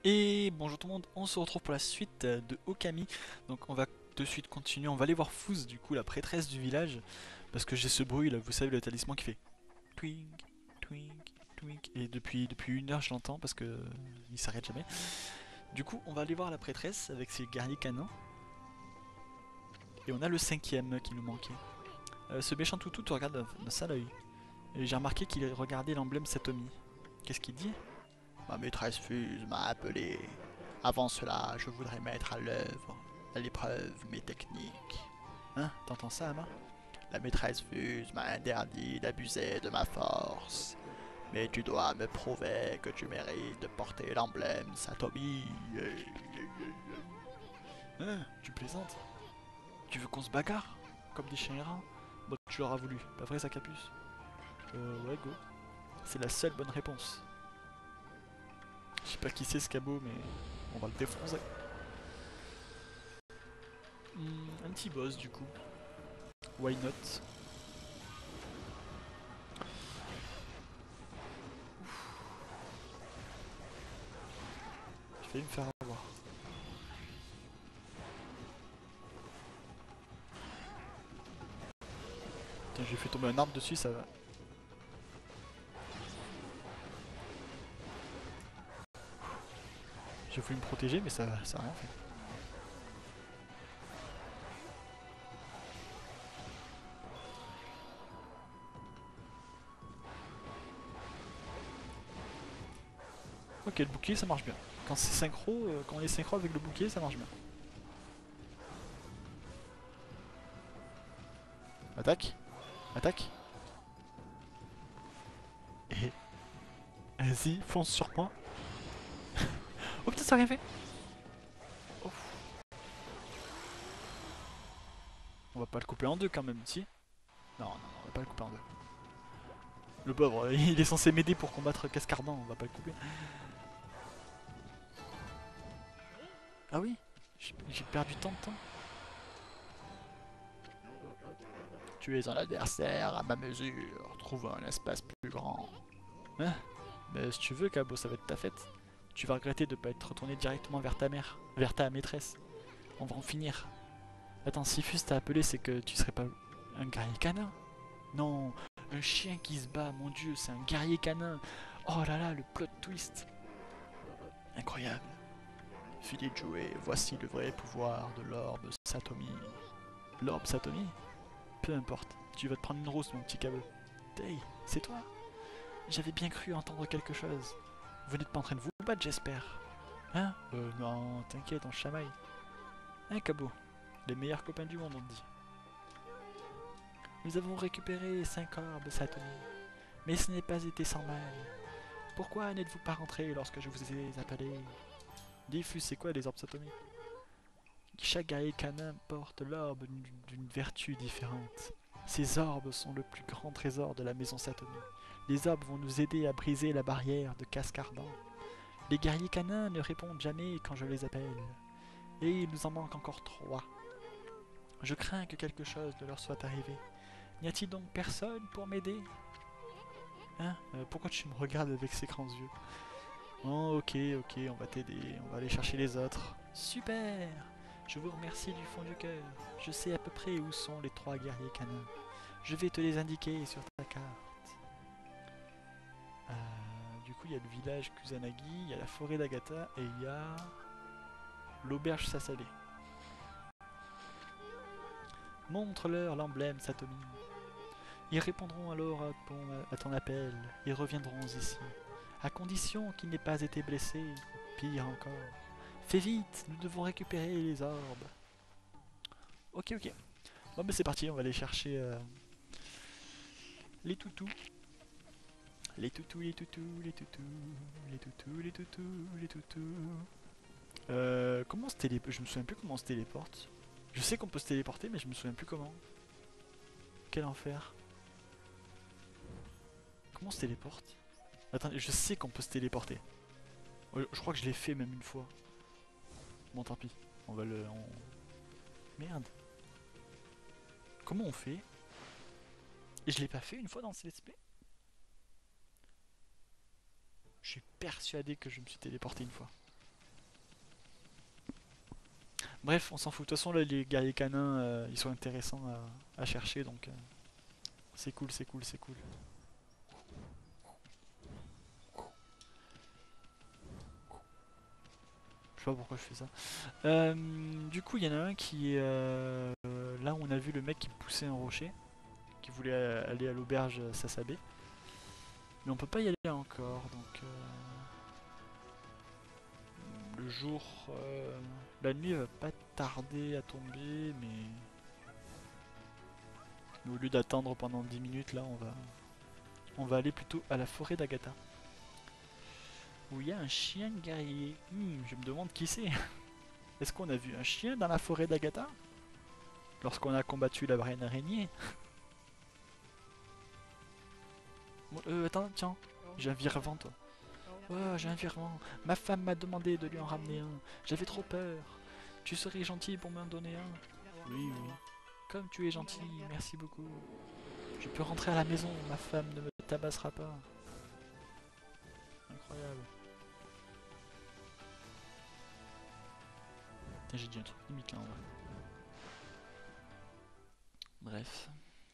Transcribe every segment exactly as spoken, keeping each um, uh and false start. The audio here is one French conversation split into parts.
Et bonjour tout le monde, on se retrouve pour la suite euh, de Okami. Donc on va de suite continuer, on va aller voir Fuz, du coup la prêtresse du village. Parce que j'ai ce bruit là, vous savez le talisman qui fait twink, twink, twink. Et depuis, depuis une heure je l'entends parce que euh, il s'arrête jamais. Du coup on va aller voir la prêtresse avec ses guerriers canins. Et on a le cinquième qui nous manquait. Euh, ce méchant toutou te regarde d'un sale œil. Et j'ai remarqué qu'il regardait l'emblème Satomi. Qu'est-ce qu'il dit? Ma maîtresse Fuse m'a appelé. Avant cela, je voudrais mettre à l'œuvre, à l'épreuve, mes techniques. Hein? T'entends ça, Ama? La maîtresse Fuse m'a interdit d'abuser de ma force. Mais tu dois me prouver que tu mérites de porter l'emblème Satomi. Hein? Tu plaisantes? Tu veux qu'on se bagarre? Comme des chiens errants? Bon, tu l'auras voulu, pas vrai, ça capuce? Euh, ouais, go. C'est la seule bonne réponse. Je sais pas qui c'est ce cabot, mais on va le défoncer. Hmm, un petit boss du coup. Why not? J'ai failli me faire avoir. Tiens, j'ai fait tomber un arbre dessus, ça va. J'ai voulu me protéger, mais ça, ça a rien fait. Ok, le bouclier ça marche bien. Quand c'est synchro, euh, quand on est synchro avec le bouclier, ça marche bien. Attaque, attaque. Et vas-y, fonce sur moi. Oh putain, ça a rien fait. Oh. On va pas le couper en deux quand même, si? Non, non, non, on va pas le couper en deux. Le pauvre, il est censé m'aider pour combattre Cascardan, on va pas le couper. Ah oui, j'ai perdu tant de temps. Tu es un adversaire à ma mesure, trouve un espace plus grand. Hein? Mais si tu veux, Cabo, ça va être ta fête. Tu vas regretter de pas être retourné directement vers ta mère, vers ta maîtresse. On va en finir. Attends, si Fus t'a appelé, c'est que tu serais pas un guerrier canin? Non, un chien qui se bat, mon dieu, c'est un guerrier canin. Oh là là, le plot twist. Incroyable. Filet de jouer, voici le vrai pouvoir de l'orbe Satomi. L'orbe Satomi? Peu importe, tu vas te prendre une rousse, mon petit Cabo. Hey, c'est toi? J'avais bien cru entendre quelque chose. Vous n'êtes pas en train de vous battre, j'espère. Hein? Euh, non, t'inquiète, on chamaille. Hein, Cabo? Les meilleurs copains du monde, on te dit. Nous avons récupéré cinq orbes, Satomi. Mais ce n'est pas été sans mal. Pourquoi n'êtes-vous pas rentré lorsque je vous ai appelé? Diffus, c'est quoi les orbes Satomi? Chaque guerrier canin porte l'orbe d'une vertu différente. Ces orbes sont le plus grand trésor de la maison Satomi. Les orbes vont nous aider à briser la barrière de Cascardan. Les guerriers canins ne répondent jamais quand je les appelle. Et il nous en manque encore trois. Je crains que quelque chose ne leur soit arrivé. N'y a-t-il donc personne pour m'aider? Hein? Euh, Pourquoi tu me regardes avec ces grands yeux? Oh, ok, ok, on va t'aider. On va aller chercher les autres. Super! Je vous remercie du fond du cœur. Je sais à peu près où sont les trois guerriers canins. Je vais te les indiquer sur ta carte. Euh, du coup, il y a le village Kusanagi, il y a la forêt d'Agatha et il y a l'auberge Sasalé. Montre-leur l'emblème Satomi. Ils répondront alors à ton, à ton appel. Ils reviendront ici. À condition qu'ils n'aient pas été blessés. Pire encore. Fais vite, nous devons récupérer les orbes. Ok, ok. Bon, mais c'est parti, on va aller chercher euh, les toutous. Les toutous, les toutous, les toutous, les toutous, les toutous, les toutous. Euh, comment on se téléporte? Je me souviens plus comment on se téléporte. Je sais qu'on peut se téléporter, mais je me souviens plus comment. Quel enfer. Comment on se téléporte? Attendez, je sais qu'on peut se téléporter. Ouais, je crois que je l'ai fait même une fois. Bon, tant pis. On va le... On... Merde. Comment on fait? Et je l'ai pas fait une fois dans ce let's play? Je suis persuadé que je me suis téléporté une fois. Bref, on s'en fout. De toute façon, là, les guerriers canins, euh, ils sont intéressants à, à chercher, donc euh, c'est cool, c'est cool, c'est cool. Je sais pas pourquoi je fais ça. Euh, du coup, il y en a un qui est euh, là où on a vu le mec qui poussait un rocher, qui voulait euh, aller à l'auberge Sasabé. Mais on peut pas y aller encore, donc euh, le jour, euh, la nuit va pas tarder à tomber, mais, mais au lieu d'attendre pendant dix minutes, là, on va, on va aller plutôt à la forêt d'Agatha, où il y a un chien guerrier. Hmm, je me demande qui c'est. Est-ce qu'on a vu un chien dans la forêt d'Agatha lorsqu'on a combattu la reine araignée? Bon, euh, attends, tiens, j'ai un virement, toi. Oh, j'ai un virement. Ma femme m'a demandé de lui en ramener un. J'avais trop peur. Tu serais gentil pour m'en donner un? Oui, oui. Comme tu es gentil, merci beaucoup. Je peux rentrer à la maison, ma femme ne me tabassera pas. Incroyable. Putain, j'ai dit un truc limite là en vrai. Bref.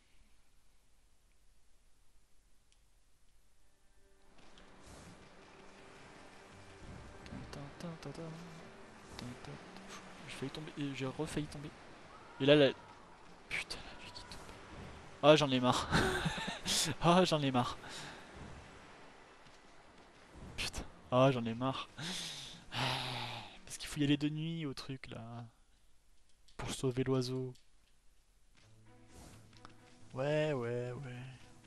J'ai failli tomber, et j'ai refailli tomber. Et là, la... Putain, la nuit qui tombe. Ah, j'en ai marre. Ah, j'en ai marre. Putain. Ah, j'en ai marre. Parce qu'il faut y aller de nuit au truc là. Pour sauver l'oiseau. Ouais, ouais, ouais.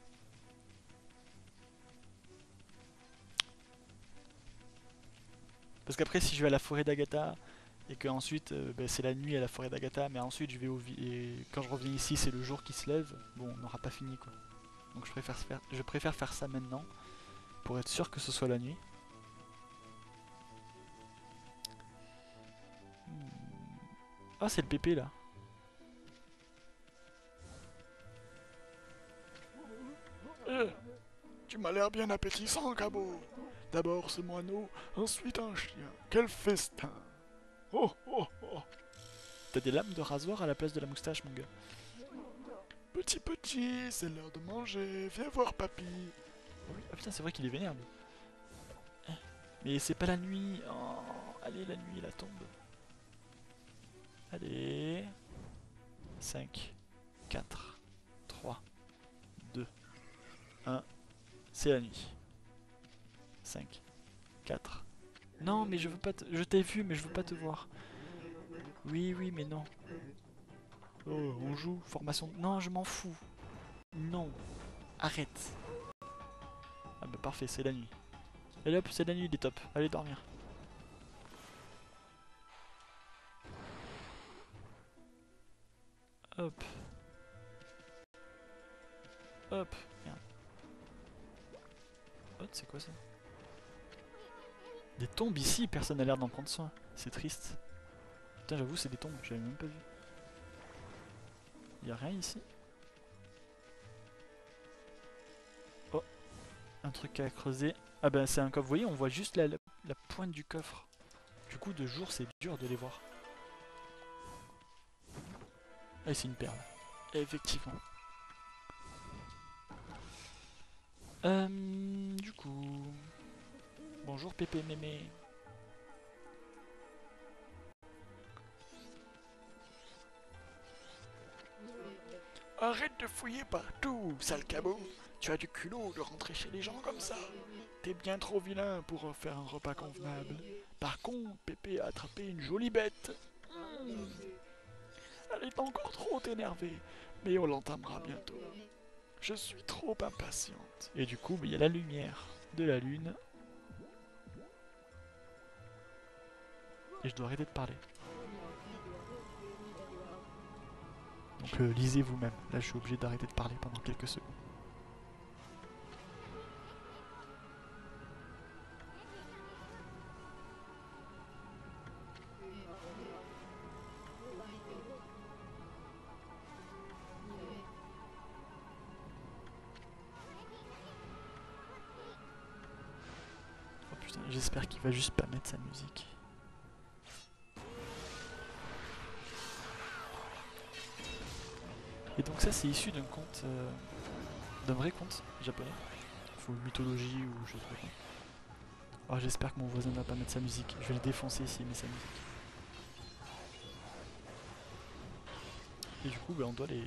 Parce qu'après, si je vais à la forêt d'Agatha et que ensuite euh, ben, c'est la nuit à la forêt d'Agatha, mais ensuite je vais au vi- et quand je reviens ici, c'est le jour qui se lève. Bon, on n'aura pas fini quoi. Donc je préfère faire, je préfère faire ça maintenant pour être sûr que ce soit la nuit. Hmm. Ah, c'est le pépé là. Eh, tu m'as l'air bien appétissant, Cabot. D'abord ce moineau, ensuite un chien. Quel festin! Oh oh oh! T'as des lames de rasoir à la place de la moustache, mon gars. Petit petit, c'est l'heure de manger. Viens voir papy. Oh oui. Ah putain, c'est vrai qu'il est vénère lui. Mais c'est pas la nuit. Oh, allez, la nuit, la tombe. Allez. cinq, quatre, trois, deux, un. C'est la nuit. cinq, quatre. Non, mais je veux pas te... Je t'ai vu, mais je veux pas te voir. Oui, oui, mais non. Oh, on joue. Formation... Non, je m'en fous. Non. Arrête. Ah bah parfait, c'est la nuit. Allez hop, c'est la nuit, il est top. Allez dormir. Hop. Hop. Merde. Hop, c'est quoi ça? Des tombes ici, personne n'a l'air d'en prendre soin. C'est triste. Putain, j'avoue, c'est des tombes, j'avais même pas vu. Y'a rien ici? Oh, un truc à creuser. Ah ben c'est un coffre, vous voyez, on voit juste la, la, la pointe du coffre. Du coup, de jour, c'est dur de les voir. Ah, c'est une perle. Effectivement. Euh, du coup... Bonjour Pépé Mémé. Arrête de fouiller partout, sale cabot. Tu as du culot de rentrer chez les gens comme ça. T'es bien trop vilain pour faire un repas convenable. Par contre, Pépé a attrapé une jolie bête. Mmh. Elle est encore trop énervée, mais on l'entamera bientôt. Je suis trop impatiente. Et du coup, il y a la lumière de la lune. Et je dois arrêter de parler. Donc euh, lisez vous-même. Là, je suis obligé d'arrêter de parler pendant quelques secondes. Oh putain, j'espère qu'il va juste pas mettre sa musique. Et donc ça c'est issu d'un conte, euh, d'un vrai conte japonais. Faut mythologie ou je sais pas quoi. Oh, j'espère que mon voisin va pas mettre sa musique. Je vais le défoncer s'il met sa musique. Et du coup, bah, on doit les...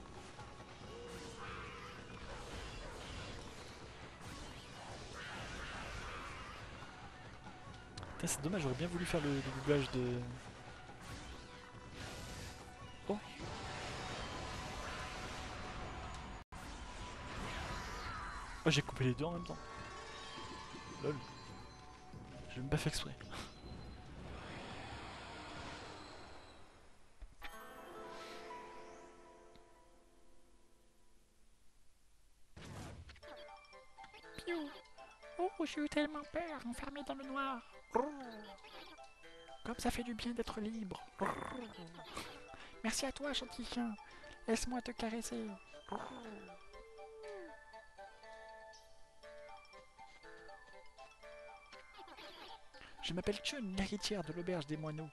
Putain, c'est dommage, j'aurais bien voulu faire le, le doublage de... Oh. Oh, j'ai coupé les deux en même temps. Lol. J'ai même pas fait exprès. Piou. Oh, j'ai eu tellement peur, enfermé dans le noir. Comme ça fait du bien d'être libre. Merci à toi, gentil chien. Laisse-moi te caresser. Je m'appelle Chun, l'héritière de l'auberge des moineaux.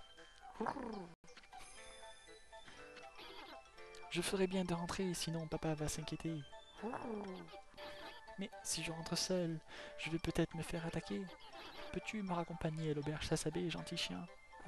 Je ferais bien de rentrer, sinon papa va s'inquiéter. Mais si je rentre seul, je vais peut-être me faire attaquer. Peux-tu me raccompagner à l'auberge Sasabé, gentil chien?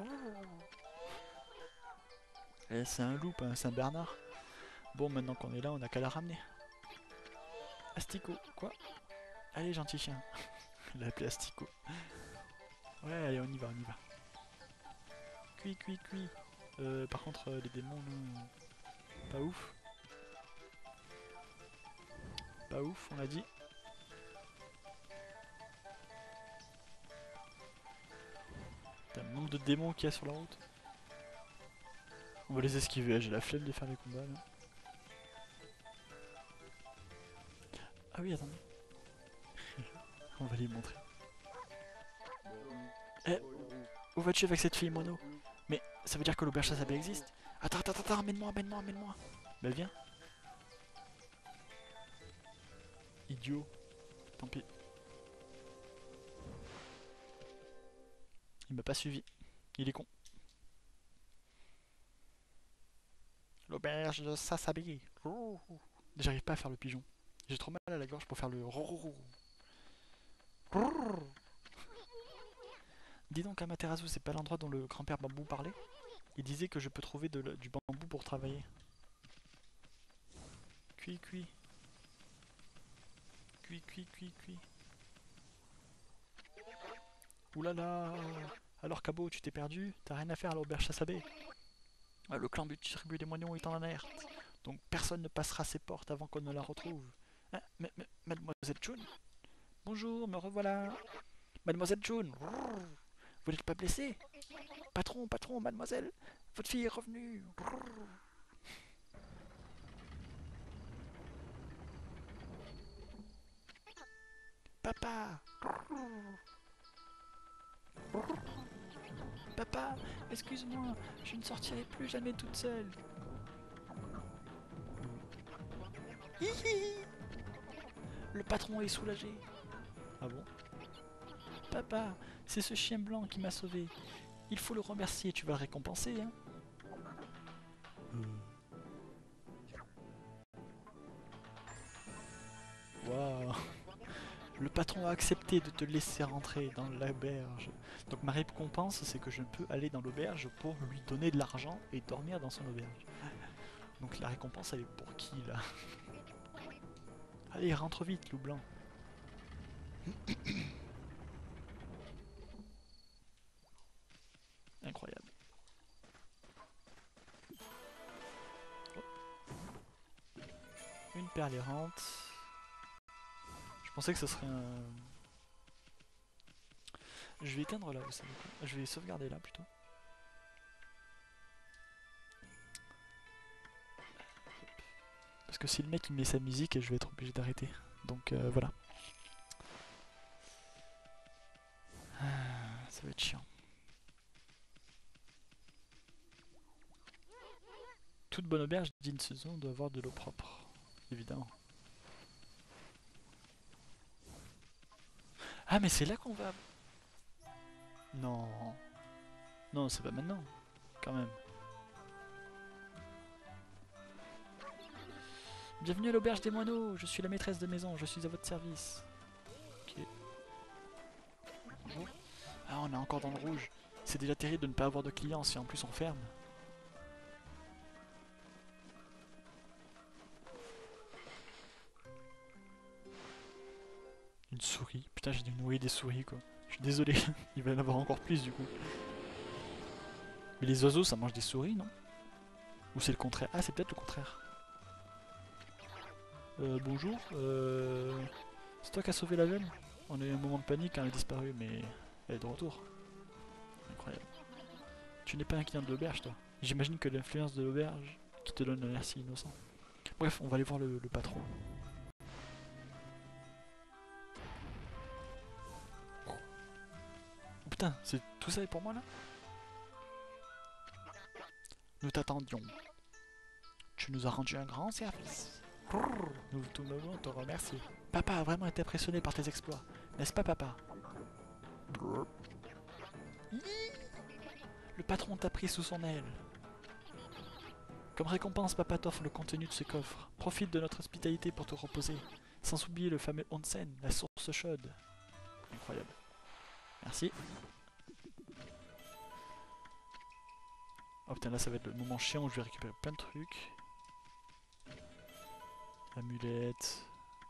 Eh, c'est un loup, un Saint-Bernard. Bon, maintenant qu'on est là, on a qu'à la ramener. Astico, quoi? Allez, gentil chien. Il l'a appelé Astico. Ouais, allez, on y va, on y va. Cui, cui, cui. Euh, par contre, euh, les démons, non. Pas ouf. Pas ouf, on l'a dit. T'as le nombre de démons qu'il y a sur la route. On va les esquiver, j'ai la flemme de faire les combats là. Ah oui, attendez. On va les montrer. Eh, où vas-tu avec cette fille mono? Mais ça veut dire que l'auberge Sasabé existe? Attends, attends, attends, amène-moi, amène-moi, amène-moi. Bah viens. Idiot. Tant pis. Il m'a pas suivi. Il est con. L'auberge de Sasabé. J'arrive pas à faire le pigeon. J'ai trop mal à la gorge pour faire le... Dis donc, Amaterasu, c'est pas l'endroit dont le grand-père bambou parlait? Il disait que je peux trouver de, du bambou pour travailler. Cuit, cuit. Cuit, cuit, cuit, cuit. Oulala. Alors Cabo, tu t'es perdu? T'as rien à faire à l'auberge Sasabé? Le clan du tribu des moineaux est en alerte. Donc personne ne passera ses portes avant qu'on ne la retrouve. Hein, mais, mais, Mademoiselle Chun? Bonjour, me revoilà. Mademoiselle Chun, vous n'êtes pas blessée? Patron, patron, mademoiselle, votre fille est revenue. Papa. Papa, excuse-moi, je ne sortirai plus jamais toute seule. Hihi. Le patron est soulagé. Ah bon? Papa, c'est ce chien blanc qui m'a sauvé. Il faut le remercier, tu vas le récompenser, hein. Waouh. Le patron a accepté de te laisser rentrer dans l'auberge. Donc ma récompense, c'est que je peux aller dans l'auberge pour lui donner de l'argent et dormir dans son auberge. Donc la récompense, elle est pour qui, là? Allez, rentre vite, loup blanc. Incroyable. Oh. Une perle errante. Je pensais que ce serait un... Je vais éteindre là, vous savez quoi. Je vais sauvegarder là, plutôt. Parce que si le mec il met sa musique, je vais être obligé d'arrêter. Donc euh, voilà. Ah, ça va être chiant. Toute bonne auberge d'une saison doit avoir de l'eau propre. Évidemment. Ah mais c'est là qu'on va... Non. Non, c'est pas maintenant. Quand même. Bienvenue à l'auberge des moineaux, je suis la maîtresse de maison, je suis à votre service. Ok. Bonjour. Ah, on est encore dans le rouge. C'est déjà terrible de ne pas avoir de clients si en plus on ferme. Une souris. Putain, j'ai dû nourrir des souris quoi. Je suis désolé, il va y en avoir encore plus du coup. Mais les oiseaux ça mange des souris, non? Ou c'est le contraire? Ah, c'est peut-être le contraire. Euh, bonjour, euh... c'est toi qui as sauvé la jeune? On a eu un moment de panique quand elle a disparu, mais elle est de retour. Incroyable. Tu n'es pas un client de l'auberge, toi. J'imagine que l'influence de l'auberge qui te donne un air si innocent. Bref, on va aller voir le, le patron. Oh putain, c'est tout ça est pour moi là? Nous t'attendions. Tu nous as rendu un grand service. Nous tout le monde te remercie. Papa a vraiment été impressionné par tes exploits. N'est-ce pas, papa? Le patron t'a pris sous son aile. Comme récompense, papa t'offre le contenu de ce coffre. Profite de notre hospitalité pour te reposer. Sans oublier le fameux onsen, la source chaude. Incroyable. Merci. Oh putain, là ça va être le moment chiant où je vais récupérer plein de trucs. Amulette.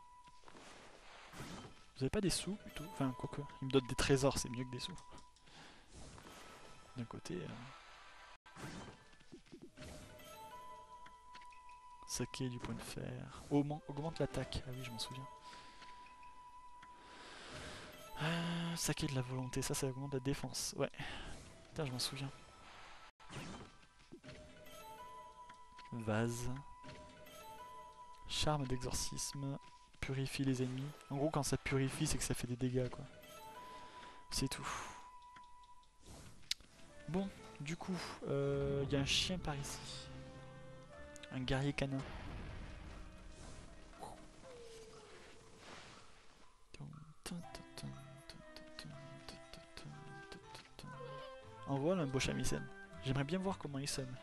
Vous avez pas des sous plutôt? Enfin, quoique. Ils me donnent des trésors, c'est mieux que des sous. D'un côté. Euh... Saké du point de fer. Augmente, augmente l'attaque. Ah oui, je m'en souviens. Ah, saké de la volonté, ça, ça augmente la défense. Ouais. Putain, je m'en souviens. Vase. Charme d'exorcisme. Purifie les ennemis. En gros, quand ça purifie, c'est que ça fait des dégâts, quoi. C'est tout. Bon, du coup, il euh, y a un chien par ici. Un guerrier canin. En voilà un beau shamisen. J'aimerais bien voir comment il sonne.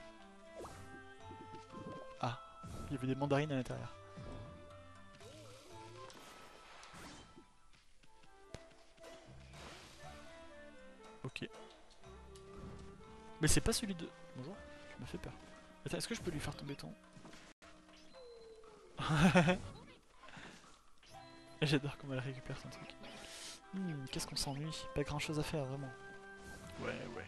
Ah, il y avait des mandarines à l'intérieur. Ok. Mais c'est pas celui de... Bonjour, tu m'as fait peur. Attends, est-ce que je peux lui faire tomber ton... J'adore comment elle récupère son truc. Hmm, qu'est-ce qu'on s'ennuie? Pas grand chose à faire, vraiment. Ouais, ouais.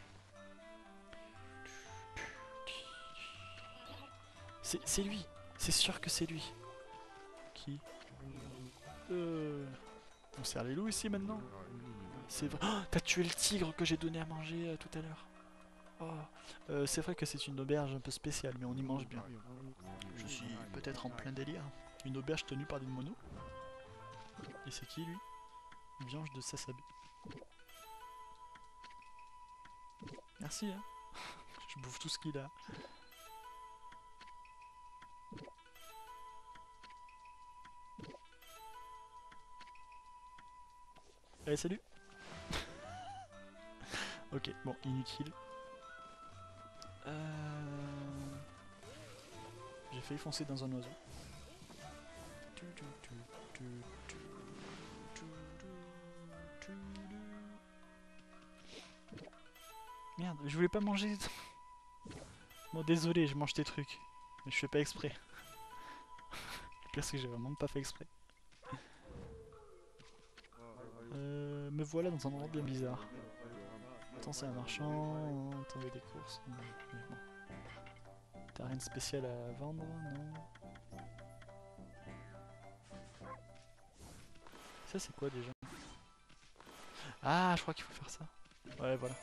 C'est lui. C'est sûr que c'est lui. Qui? Euh... On sert les loups ici maintenant? C'est vrai. Oh, t'as tué le tigre que j'ai donné à manger euh, tout à l'heure. Oh. Euh, c'est vrai que c'est une auberge un peu spéciale, mais on y mange bien. Je suis peut-être en plein délire. Une auberge tenue par des monos. Et c'est qui lui? Une viange de Sasabe. Merci hein. Je bouffe tout ce qu'il a. Allez salut. Ok, bon, inutile. Euh... J'ai failli foncer dans un oiseau. Merde, je voulais pas manger. Bon, désolé, je mange tes trucs. Mais je fais pas exprès. Le pire, c'est que j'ai vraiment pas fait exprès. Euh, me voilà dans un endroit bien bizarre. Attends, c'est un marchand. Attendez des courses. Mais bon. T'as rien de spécial à vendre, non? Ça, c'est quoi déjà? Ah, je crois qu'il faut faire ça. Ouais, voilà.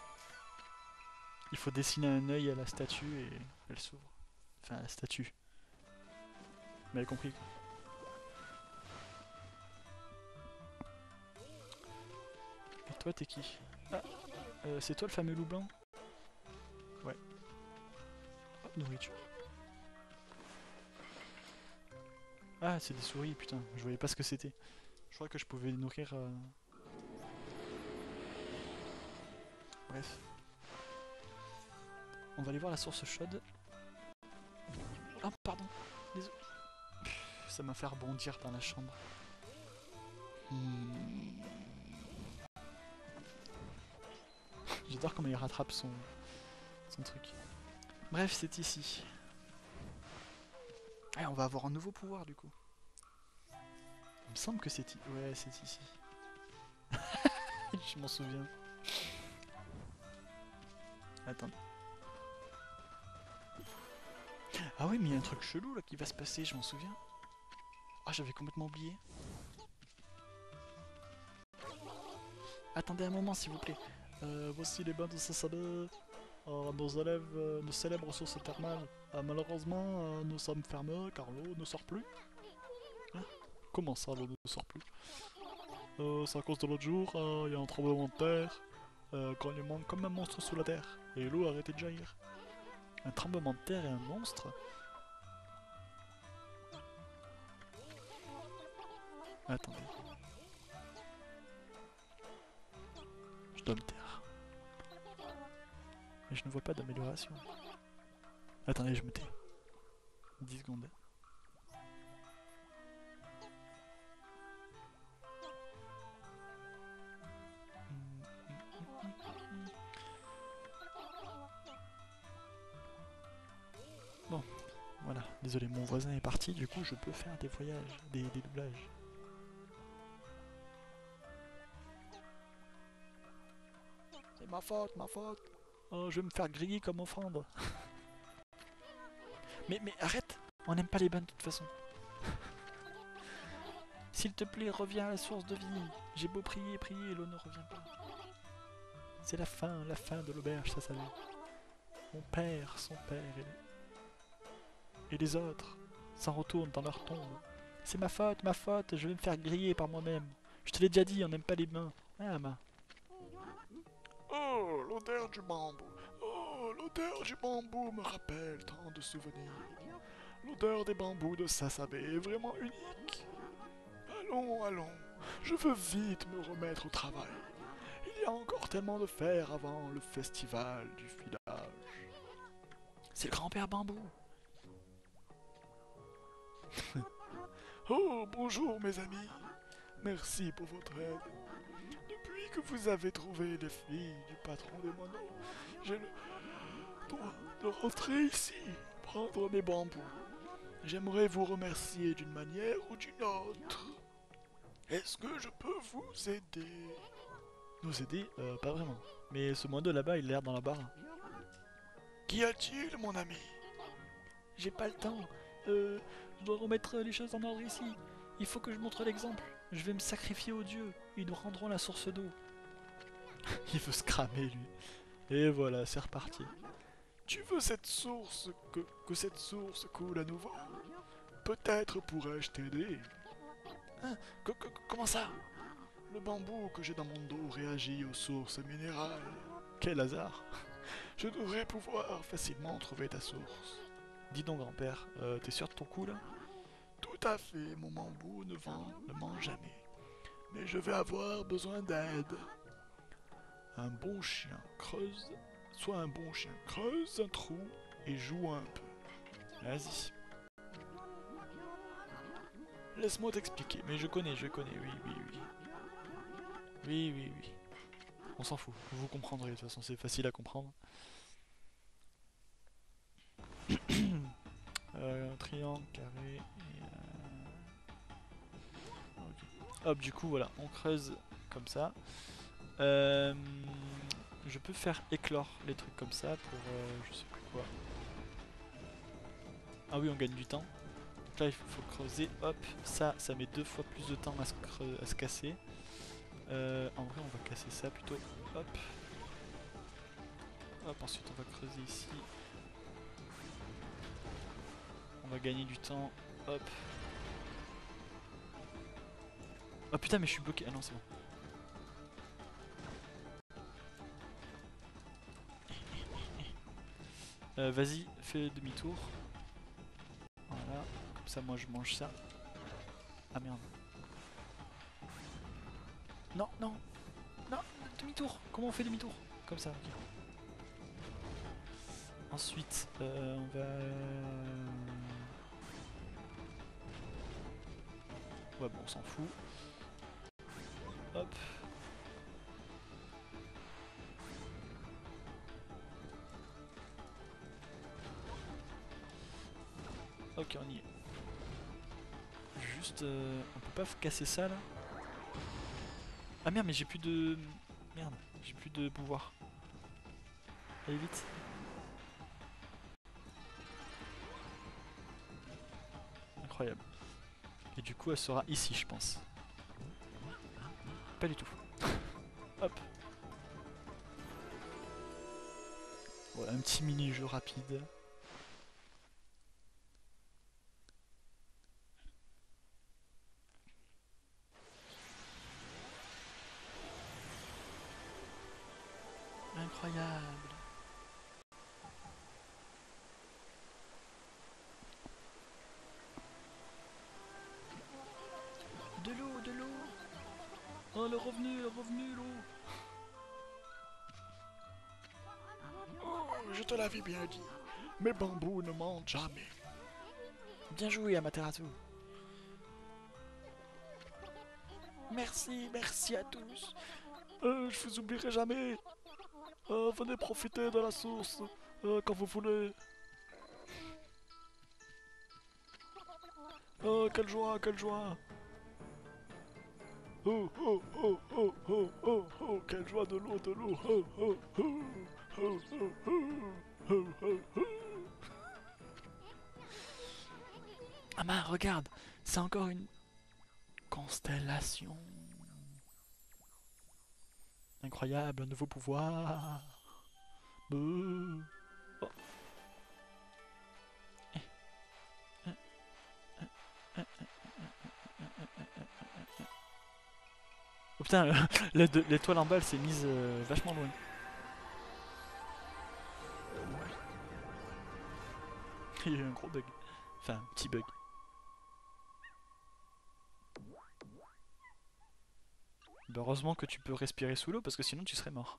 Il faut dessiner un œil à la statue et elle s'ouvre. Enfin, à la statue. Mais elle a compris quoi. Et toi, t'es qui? Ah, euh, c'est toi le fameux loup blanc? Ouais. Oh, nourriture. Ah, c'est des souris, putain. Je voyais pas ce que c'était. Je crois que je pouvais nourrir... Euh... Bref. On va aller voir la source chaude. Oh, pardon. Désolé. ça m'a fait rebondir dans la chambre. Hmm. J'adore comment il rattrape son, son truc. Bref, c'est ici. Ah, on va avoir un nouveau pouvoir du coup. Il me semble que c'est ici. Ouais, c'est ici. Je m'en souviens. Attends. Ah oui, mais il y a un truc chelou là qui va se passer, je m'en souviens. Ah, j'avais complètement oublié. Attendez un moment, s'il vous plaît. Euh, voici les bains de Sassade. Euh, nos élèves euh, ne célèbrent source thermale. Euh, malheureusement, euh, nous sommes fermés car l'eau ne sort plus. Hein? Comment ça, l'eau ne sort plus? euh, C'est à cause de l'autre jour, il euh, y a un tremblement de terre. Euh, quand il manque comme un monstre sous la terre. Et l'eau a arrêté de jaillir. Un tremblement de terre et un monstre? Attendez. Je dois me taire. Mais je ne vois pas d'amélioration. Attendez, je me tais. dix secondes. Bon, voilà. Désolé, mon voisin est parti, du coup je peux faire des voyages, des, des doublages. C'est ma faute, ma faute. Oh, je vais me faire griller comme offrande. mais, mais arrête. On n'aime pas les bains de toute façon. S'il te plaît, reviens à la source de vie. J'ai beau prier, prier, l'eau ne revient pas. C'est la fin, la fin de l'auberge, ça savait. Mon père, son père et, et les autres s'en retournent dans leur tombe. C'est ma faute, ma faute, je vais me faire griller par moi-même. Je te l'ai déjà dit, on n'aime pas les bains. Ah, ma. Oh, l'odeur du bambou. Oh, l'odeur du bambou me rappelle tant de souvenirs. L'odeur des bambous de Sasabe est vraiment unique. Allons, allons, je veux vite me remettre au travail. Il y a encore tellement de faire avant le festival du village. C'est le grand-père bambou. Oh, bonjour mes amis. Merci pour votre aide. Depuis que vous avez trouvé les filles du patron des moineaux, j'ai le droit de rentrer ici, prendre mes bambous. J'aimerais vous remercier d'une manière ou d'une autre. Est-ce que je peux vous aider? Nous aider? Euh, pas vraiment. Mais ce moineau là-bas, il a l'air dans la barre. Qu'y a-t-il, mon ami? J'ai pas le temps. Euh, je dois remettre les choses en ordre ici. Il faut que je montre l'exemple. Je vais me sacrifier aux dieux. Ils nous rendront la source d'eau. Il veut se cramer, lui. Et voilà, c'est reparti. Tu veux cette source, que, que cette source coule à nouveau? Peut-être pourrais-je t'aider. Hein? Que, que, comment ça? Le bambou que j'ai dans mon dos réagit aux sources minérales. Quel hasard! Je devrais pouvoir facilement trouver ta source. Dis donc, grand-père, euh, t'es sûr de ton coup là? Tout à fait, mon bambou ne, vend, ne ment jamais. Mais je vais avoir besoin d'aide. Un bon chien creuse, soit un bon chien creuse un trou et joue un peu. Vas-y. Laisse-moi t'expliquer, mais je connais, je connais, oui, oui, oui. Oui, oui, oui. On s'en fout, vous comprendrez, de toute façon c'est facile à comprendre. euh, un triangle, carré, et euh... okay. Hop, du coup voilà, on creuse comme ça. Euh, je peux faire éclore les trucs comme ça pour euh, je sais plus quoi. Ah oui, on gagne du temps. Donc là il faut creuser, hop, ça, ça met deux fois plus de temps à se, à se casser. Euh, en vrai on va casser ça plutôt, hop. Hop, ensuite on va creuser ici. On va gagner du temps, hop. Oh putain mais je suis bloqué, ah non c'est bon. Euh, Vas-y, fais demi-tour. Voilà, comme ça moi je mange ça. Ah merde. Non, non, non, demi-tour. Comment on fait demi-tour? Comme ça, ok. Ensuite, euh, on va... Ouais, bon, on s'en fout. Hop. Ok, on y est. Juste, euh, on peut pas casser ça là? Ah merde, mais j'ai plus de... Merde, j'ai plus de pouvoir. Allez vite. Incroyable. Et du coup, elle sera ici, je pense. Pas du tout. Hop. Voilà, un petit mini-jeu rapide. Incroyable. De l'eau, de l'eau. Oh, le revenu, le revenu, l'eau. Oh, je te l'avais bien dit. Mes bambous ne mentent jamais. Bien joué, Amaterasu. Merci, merci à tous. Euh, je vous oublierai jamais. Euh, venez profiter de la source euh, quand vous voulez. Oh, quelle joie, quelle joie. Oh, oh, oh, oh, oh, oh, oh, quelle joie de l'eau, de l'eau. Oh, oh, oh, oh, oh, oh, oh, oh, oh. Ah bah, regarde, c'est encore une constellation. Incroyable, un nouveau pouvoir. Bouh. Oh. Oh putain, l'étoile en bas elle s'est mise euh, vachement loin. Il y a eu un gros bug. Enfin, un petit bug. Bah heureusement que tu peux respirer sous l'eau parce que sinon tu serais mort.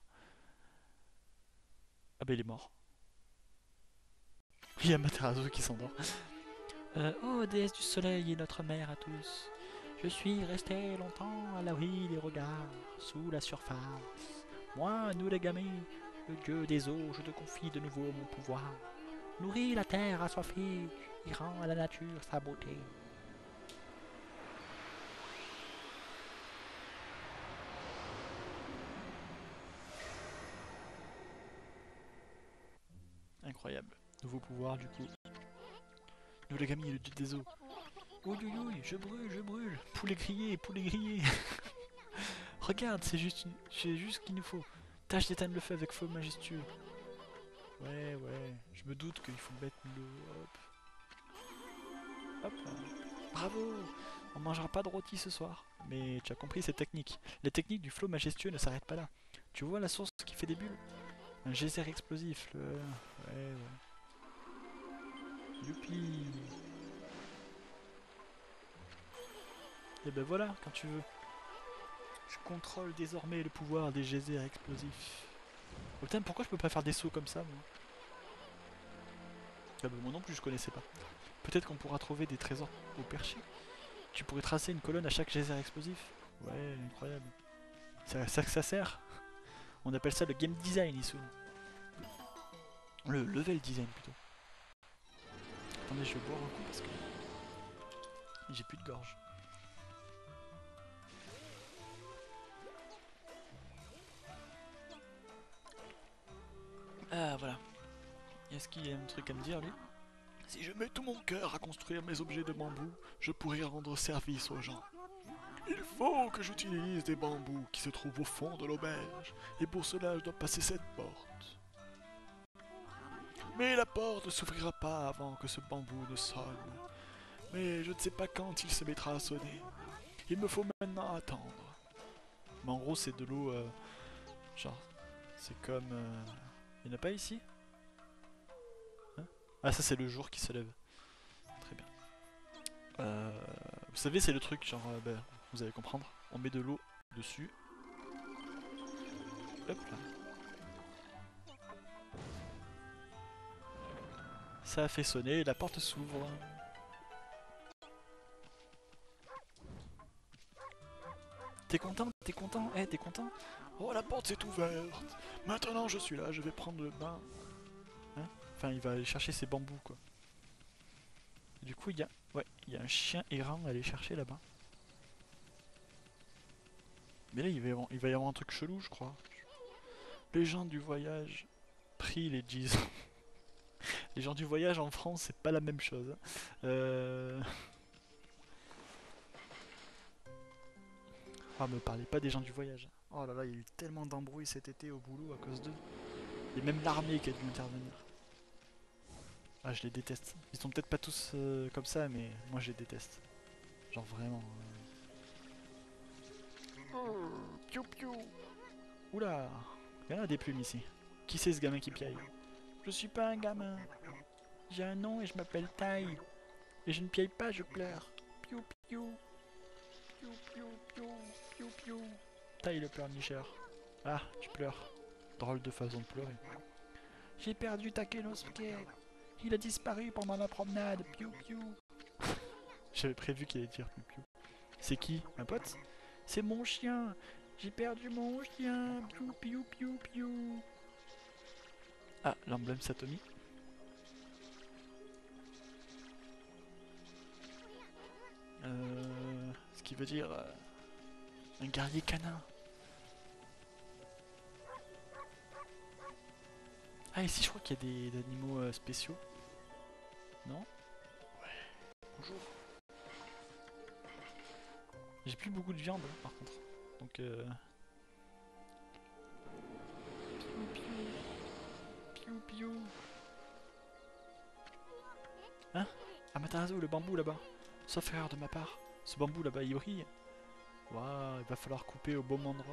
Ah bah il est mort. Il y a Materazo qui s'endort. Euh, oh déesse du soleil et notre mère à tous. Je suis resté longtemps à l'abri des regards, sous la surface. Moi, Nuragami, le dieu des eaux, je te confie de nouveau mon pouvoir. Nourris la terre assoiffée et rends à la nature sa beauté. Incroyable. Nouveau pouvoir du coup. Nuragami, le dieu des eaux. Ouïe ouïe ouïe, je brûle, je brûle. Poulet grillé, poulet grillé. Regarde, c'est juste, une... c'est juste ce qu'il nous faut. Tâche d'éteindre le feu avec feu majestueux. Ouais, ouais, je me doute qu'il faut mettre l'eau. Hop. Hop là. Bravo. On mangera pas de rôti ce soir. Mais tu as compris ces techniques. Les techniques du flot majestueux ne s'arrêtent pas là. Tu vois la source qui fait des bulles? Un geyser explosif. Le... Ouais, ouais. Youpi. Et ben voilà, quand tu veux. Je contrôle désormais le pouvoir des geysers explosifs. Oh putain, pourquoi je peux pas faire des sauts comme ça, moi? Ah bah moi non plus, je connaissais pas. Peut-être qu'on pourra trouver des trésors au perché. Tu pourrais tracer une colonne à chaque geyser explosif. Ouais, incroyable. C'est à ça que ça sert. On appelle ça le game design, Isun. Le level design, plutôt. Attendez, je vais boire un coup parce que j'ai plus de gorge. Ah, voilà. Est-ce qu'il y a un truc à me dire, lui? Si je mets tout mon cœur à construire mes objets de bambou, je pourrais rendre service aux gens. Il faut que j'utilise des bambous qui se trouvent au fond de l'auberge, et pour cela je dois passer cette porte. Mais la porte ne s'ouvrira pas avant que ce bambou ne sonne. Mais je ne sais pas quand il se mettra à sonner. Il me faut maintenant attendre. Mais en gros, c'est de l'eau... Euh, genre, c'est comme... Euh... Il n'y en a pas ici? Hein? Ah, ça c'est le jour qui se lève. Très bien. Euh, vous savez, c'est le truc, genre, euh, bah, vous allez comprendre. On met de l'eau dessus. Hop là. Ça a fait sonner, la porte s'ouvre. T'es content? T'es content? Eh, t'es content? Oh, la porte s'est ouverte. Maintenant, je suis là, je vais prendre le bain. Hein? Enfin, il va aller chercher ses bambous, quoi. Du coup, il y a... Ouais, il y a un chien errant à aller chercher là-bas. Mais là, il va, y avoir... il va y avoir un truc chelou, je crois. Les gens du voyage prient les G's. Les gens du voyage en France, c'est pas la même chose. Hein. Euh... Ah, me parlez pas des gens du voyage. Oh là là, il y a eu tellement d'embrouilles cet été au boulot à cause d'eux. Il y a même l'armée qui a dû intervenir. Ah, je les déteste. Ils sont peut-être pas tous euh, comme ça, mais moi je les déteste. Genre vraiment. euh. Oh, piou piou. Oula, il y en a des plumes ici. Qui c'est ce gamin qui piaille? Je suis pas un gamin. J'ai un nom et je m'appelle Tai. Et je ne piaille pas, je pleure. Piou piou. Piou piou piou. Piou piou. Tai le pleurnicheur. Ah, tu pleures. Drôle de façon de pleurer. J'ai perdu Takenosuke. Il a disparu pendant la promenade. Piou piou. J'avais prévu qu'il allait dire piou piou. C'est qui? Un pote? C'est mon chien. J'ai perdu mon chien. Piou piou piou piou. Ah, l'emblème Satomi. Euh, ce qui veut dire euh, un guerrier canin. Ah, ici je crois qu'il y a des, des animaux euh, spéciaux. Non? Ouais. Bonjour. J'ai plus beaucoup de viande hein, par contre. Donc euh... Piou piou. Piou piou. Hein? Amaterasu, le bambou là-bas. Sauf erreur de ma part. Ce bambou là-bas il brille. Waouh, il va falloir couper au bon endroit.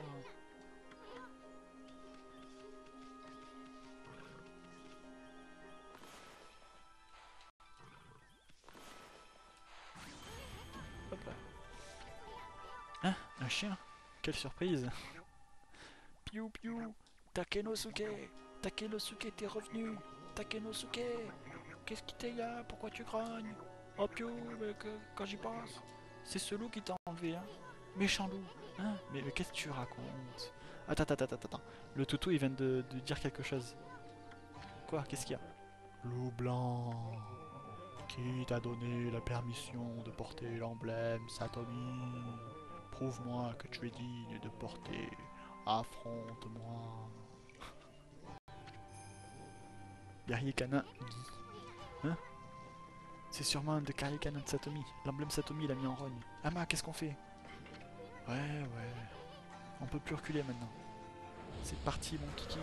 Hop là. Hein? Un chien? Quelle surprise! Piou piou! Takenosuke! Takenosuke, t'es revenu! Takenosuke! Qu'est-ce qui t'est là? Pourquoi tu grognes? Oh piou, mais que, quand j'y pense! C'est ce loup qui t'a enlevé, hein? Méchant loup! Hein? Mais, mais qu'est-ce que tu racontes? Attends, attends, attends, attends. Le toutou il vient de, de dire quelque chose. Quoi? Qu'est-ce qu'il y a? Loup blanc! Qui t'a donné la permission de porter l'emblème Satomi? Prouve-moi que tu es digne de porter. Affronte-moi. Guerrier canin Guy. Hein? C'est sûrement un des guerriers canins de Satomi. L'emblème Satomi l'a mis en rogne. Ama, qu'est-ce qu'on fait? Ouais, ouais. On peut plus reculer maintenant. C'est parti, mon kiki.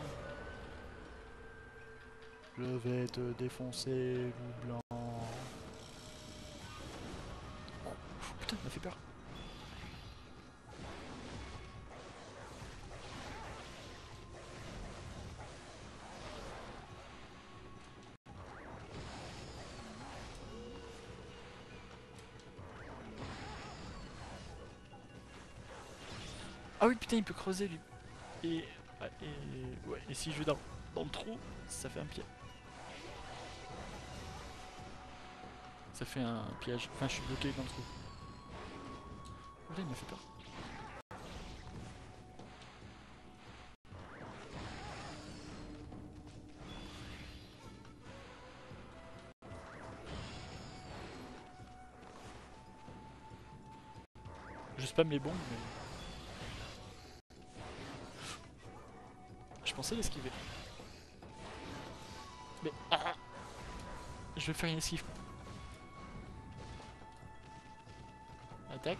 Je vais te défoncer, loup blanc. Oh, putain, ça m'a fait peur. Ah oui, putain, il peut creuser lui. Et, et, ouais, et si je vais dans, dans le trou, ça fait un piège. Ça fait un piège. Enfin, je suis bloqué dans le trou. Oh là, il m'a fait peur. Je spam les bombes, mais... Je pensais l'esquiver. Mais... Ah, je vais faire une esquive. Attaque.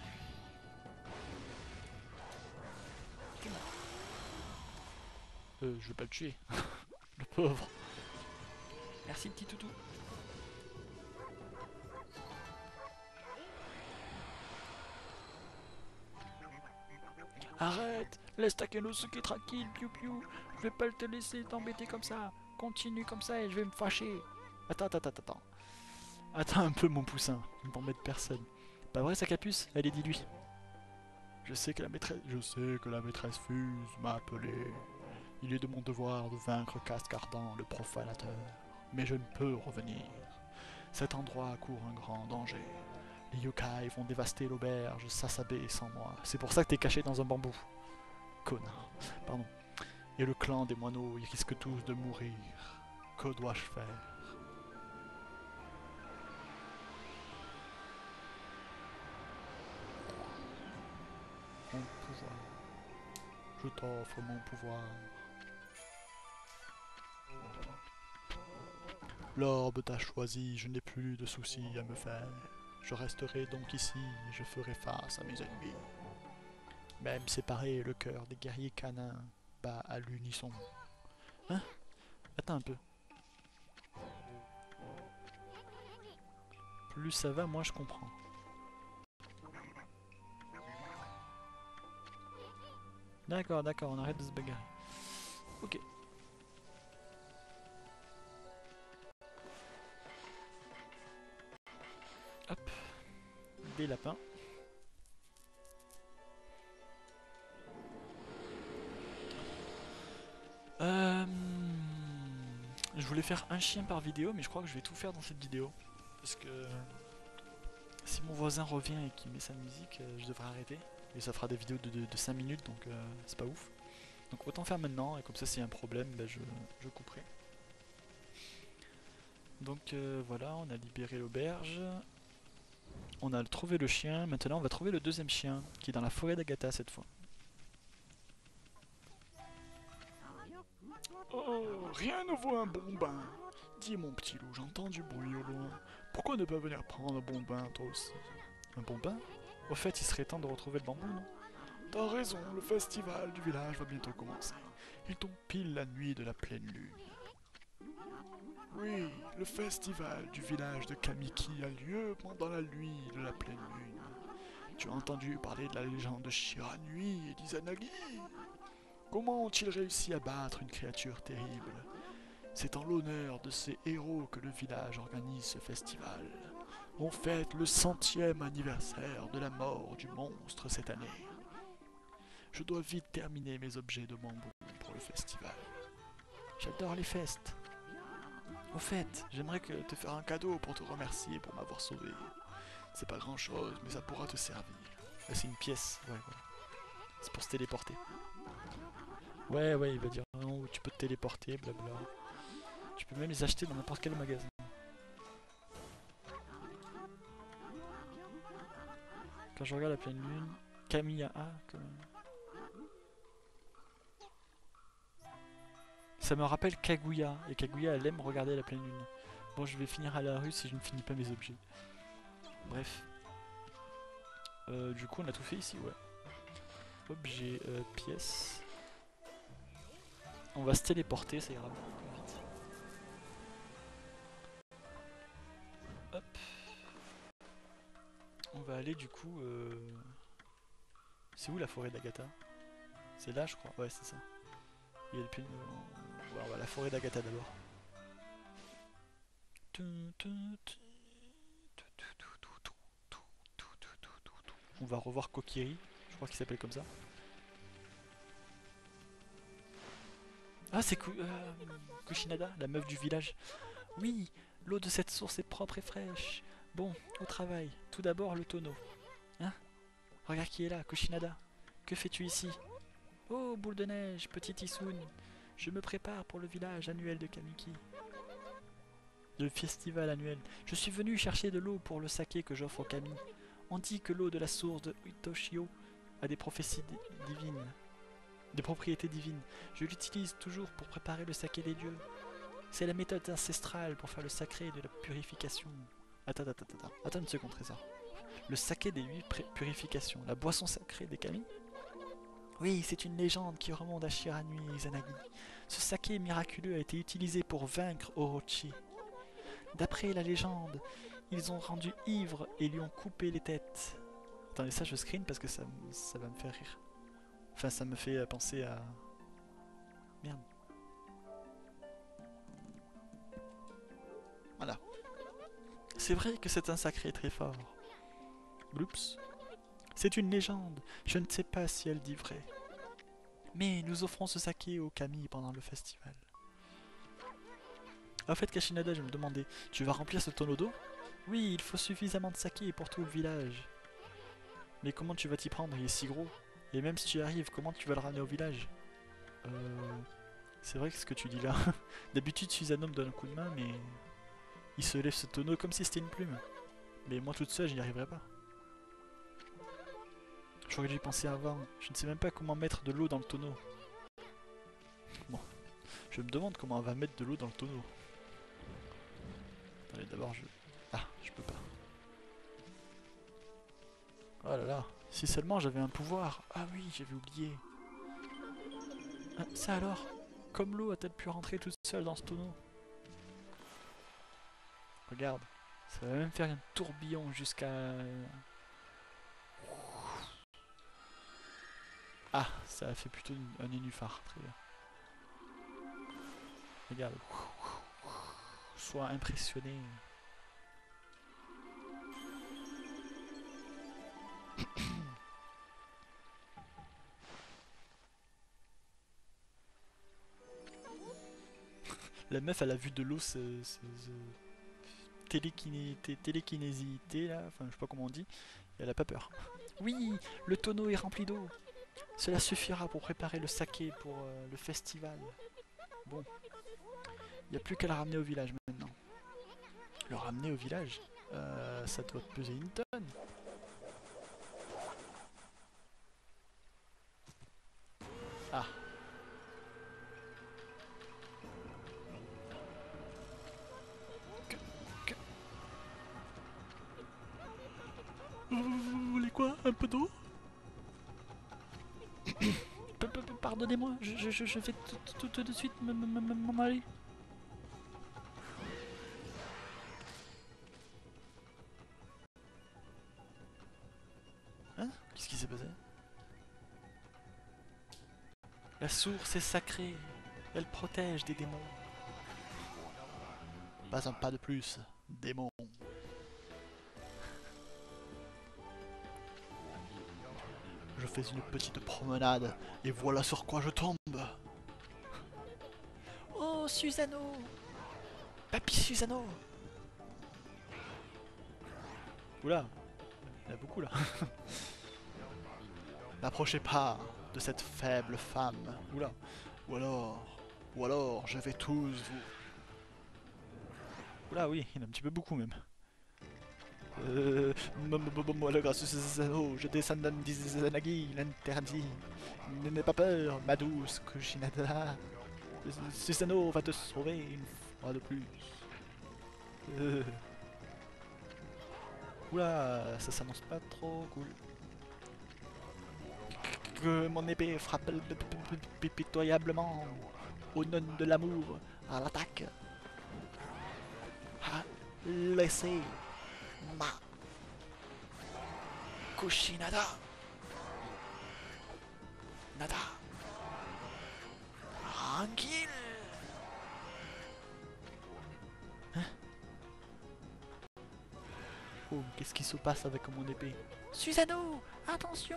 Euh, je vais pas le tuer. Le pauvre. Merci petit toutou. Arrête! Laisse Takenosuke tranquille, piou piou. Je vais pas te laisser t'embêter comme ça. Continue comme ça et je vais me fâcher. Attends, attends, attends, attends. Attends un peu mon poussin, ne m'embête personne. Pas vrai sa capuce? Elle est diluée. Je sais que la maîtresse... Je sais que la maîtresse Fuse m'a appelé. Il est de mon devoir de vaincre Cascardant, le profanateur. Mais je ne peux revenir. Cet endroit court un grand danger. Les yokai vont dévaster l'auberge, Sasabe sans moi. C'est pour ça que t'es caché dans un bambou. Connard. Pardon. Et le clan des moineaux, ils risquent tous de mourir. Que dois-je faire? Mon pouvoir. Je t'offre mon pouvoir. L'orbe t'a choisi, je n'ai plus de soucis à me faire. Je resterai donc ici et je ferai face à mes ennemis. Même séparé, le cœur des guerriers canins bat à l'unisson. Hein? Attends un peu. Plus ça va, moins je comprends. D'accord, d'accord, on arrête de se bagarrer. Ok. Hop. Des lapins. Euh... Je voulais faire un chien par vidéo, mais je crois que je vais tout faire dans cette vidéo. Parce que si mon voisin revient et qu'il met sa musique, euh, je devrais arrêter. Et ça fera des vidéos de, de, de cinq minutes, donc euh, c'est pas ouf. Donc autant faire maintenant, et comme ça s'il y a un problème, ben je, je couperai. Donc euh, voilà, on a libéré l'auberge. On a trouvé le chien, maintenant on va trouver le deuxième chien, qui est dans la forêt d'Agatha cette fois. Oh, rien ne vaut un bon bain. Dis mon petit loup, j'entends du bruit au loin. Pourquoi ne pas venir prendre un bon bain toi aussi? Un bon bain? Au fait, il serait temps de retrouver le bambou, non? T'as raison, le festival du village va bientôt commencer. Il tombe pile la nuit de la pleine lune. Oui, le festival du village de Kamiki a lieu pendant la nuit de la pleine lune. Tu as entendu parler de la légende de Shiranui et d'Izanagi? Comment ont-ils réussi à battre une créature terrible? C'est en l'honneur de ces héros que le village organise ce festival. On fête le centième anniversaire de la mort du monstre cette année. Je dois vite terminer mes objets de bambou pour le festival. J'adore les festes. Au fait, j'aimerais que te faire un cadeau pour te remercier pour m'avoir sauvé. C'est pas grand chose, mais ça pourra te servir. Ah, c'est une pièce, ouais, ouais. C'est pour se téléporter. Ouais, ouais, il va dire non, tu peux te téléporter, blabla. Tu peux même les acheter dans n'importe quel magasin. Quand je regarde la pleine lune, Camilla A, quand même. Ça me rappelle Kaguya, et Kaguya elle aime regarder la pleine lune. Bon, je vais finir à la rue si je ne finis pas mes objets. Bref. Euh, du coup, on a tout fait ici, ouais. Objet, euh, pièce. On va se téléporter, ça ira plus vite. Hop. On va aller du coup... Euh... C'est où la forêt d'Agatha? C'est là, je crois. Ouais, c'est ça. Il y a le plus... Ouais, on va à la forêt d'Agatha d'abord. On va revoir Kokiri, je crois qu'il s'appelle comme ça. Ah, c'est euh, Kushinada, la meuf du village. Oui, l'eau de cette source est propre et fraîche. Bon, au travail. Tout d'abord le tonneau. Hein? Regarde qui est là, Kushinada. Que fais-tu ici? Oh, boule de neige, petit Isun. Je me prépare pour le village annuel de Kamiki. Le festival annuel. Je suis venu chercher de l'eau pour le saké que j'offre aux kami. On dit que l'eau de la source de Utoshio a des prophéties divines. Des propriétés divines. Je l'utilise toujours pour préparer le saké des dieux. C'est la méthode ancestrale pour faire le sacré de la purification. Attends, attends, attends, attends. Attends une seconde, Trésor. Le saké des huit purifications. La boisson sacrée des kami? Oui, c'est une légende qui remonte à Shiranui et Izanagi. Ce saké miraculeux a été utilisé pour vaincre Orochi. D'après la légende, ils ont rendu ivre et lui ont coupé les têtes. Attendez, ça je screen parce que ça, ça va me faire rire. Enfin, ça me fait penser à... Merde. Voilà. C'est vrai que c'est un sacré très fort. Bloops. C'est une légende. Je ne sais pas si elle dit vrai. Mais nous offrons ce saké aux kami pendant le festival. En fait, Kashinada, je me demandais, tu vas remplir ce tonneau d'eau? Oui, il faut suffisamment de saké pour tout le village. Mais comment tu vas t'y prendre? Il est si gros. Et même si tu y arrives, comment tu vas le ramener au village? Euh... C'est vrai que ce que tu dis là. D'habitude, Susanoo me donne un coup de main, mais... Il se lève ce tonneau comme si c'était une plume. Mais moi toute seule, j'y arriverai pas. J'aurais dû y penser avant. Je ne sais même pas comment mettre de l'eau dans le tonneau. Bon, je me demande comment on va mettre de l'eau dans le tonneau. Attendez, d'abord je... Ah, je peux pas. Oh là là, si seulement j'avais un pouvoir. Ah oui, j'avais oublié. Ah, ça alors? Comme l'eau a-t-elle pu rentrer toute seule dans ce tonneau? Regarde, ça va même faire un tourbillon jusqu'à... Ah, ça a fait plutôt un nénuphar, très bien. Regarde. Sois impressionné. La meuf, elle a vu de l'eau se... se, se... Télékiné... télékinésité, là, enfin je sais pas comment on dit, et elle a pas peur. Oui, le tonneau est rempli d'eau. Cela suffira pour préparer le saké pour euh, le festival. Bon, il n'y a plus qu'à le ramener au village maintenant. Le ramener au village euh, Ça doit peser une tonne. Ah. Que, que... Vous voulez quoi? Un peu d'eau? Pardonnez-moi, je, je, je vais tout, tout, tout de suite m'en aller. Hein? Qu'est-ce qui s'est passé? La source est sacrée. Elle protège des démons. Pas un pas de plus, démon. Je fais une petite promenade et voilà sur quoi je tombe. Oh, Susanoo! Papy Susanoo! Oula, il y en a beaucoup là. N'approchez pas de cette faible femme. Oula. Ou alors, ou alors, je vais tous vous... Oula, oui, il y en a un petit peu beaucoup même. Euh... Moi, le grâce Susanoo, je descends d'Izanagi, l'interdit. N'aie pas peur, ma douce Kushinada. Susanoo va te sauver une fois de plus. Euh... Oula, ça s'annonce pas trop cool. Que mon épée frappe pitoyablement au nom de l'amour à l'attaque. Ah, laissez ma Kushinada. Nada. Tranquille. Hein? Oh, qu'est-ce qui se passe avec mon épée? Susanoo, attention!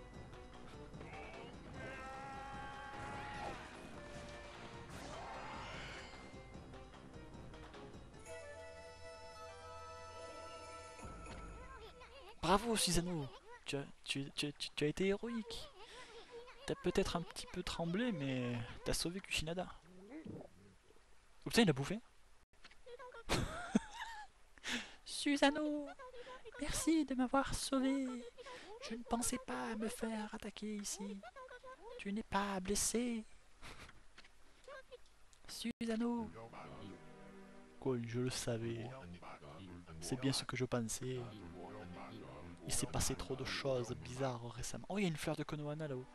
Bravo Susanoo, tu as, tu, tu, tu, tu as été héroïque. T'as peut-être un petit peu tremblé, mais t'as sauvé Kushinada. Oh putain, il a bouffé. Susanoo, merci de m'avoir sauvé. Je ne pensais pas me faire attaquer ici. Tu n'es pas blessé. Susanoo. Quoi, je le savais. C'est bien ce que je pensais. Il s'est passé trop de choses bizarres récemment. Oh, il y a une fleur de Konohana là-haut.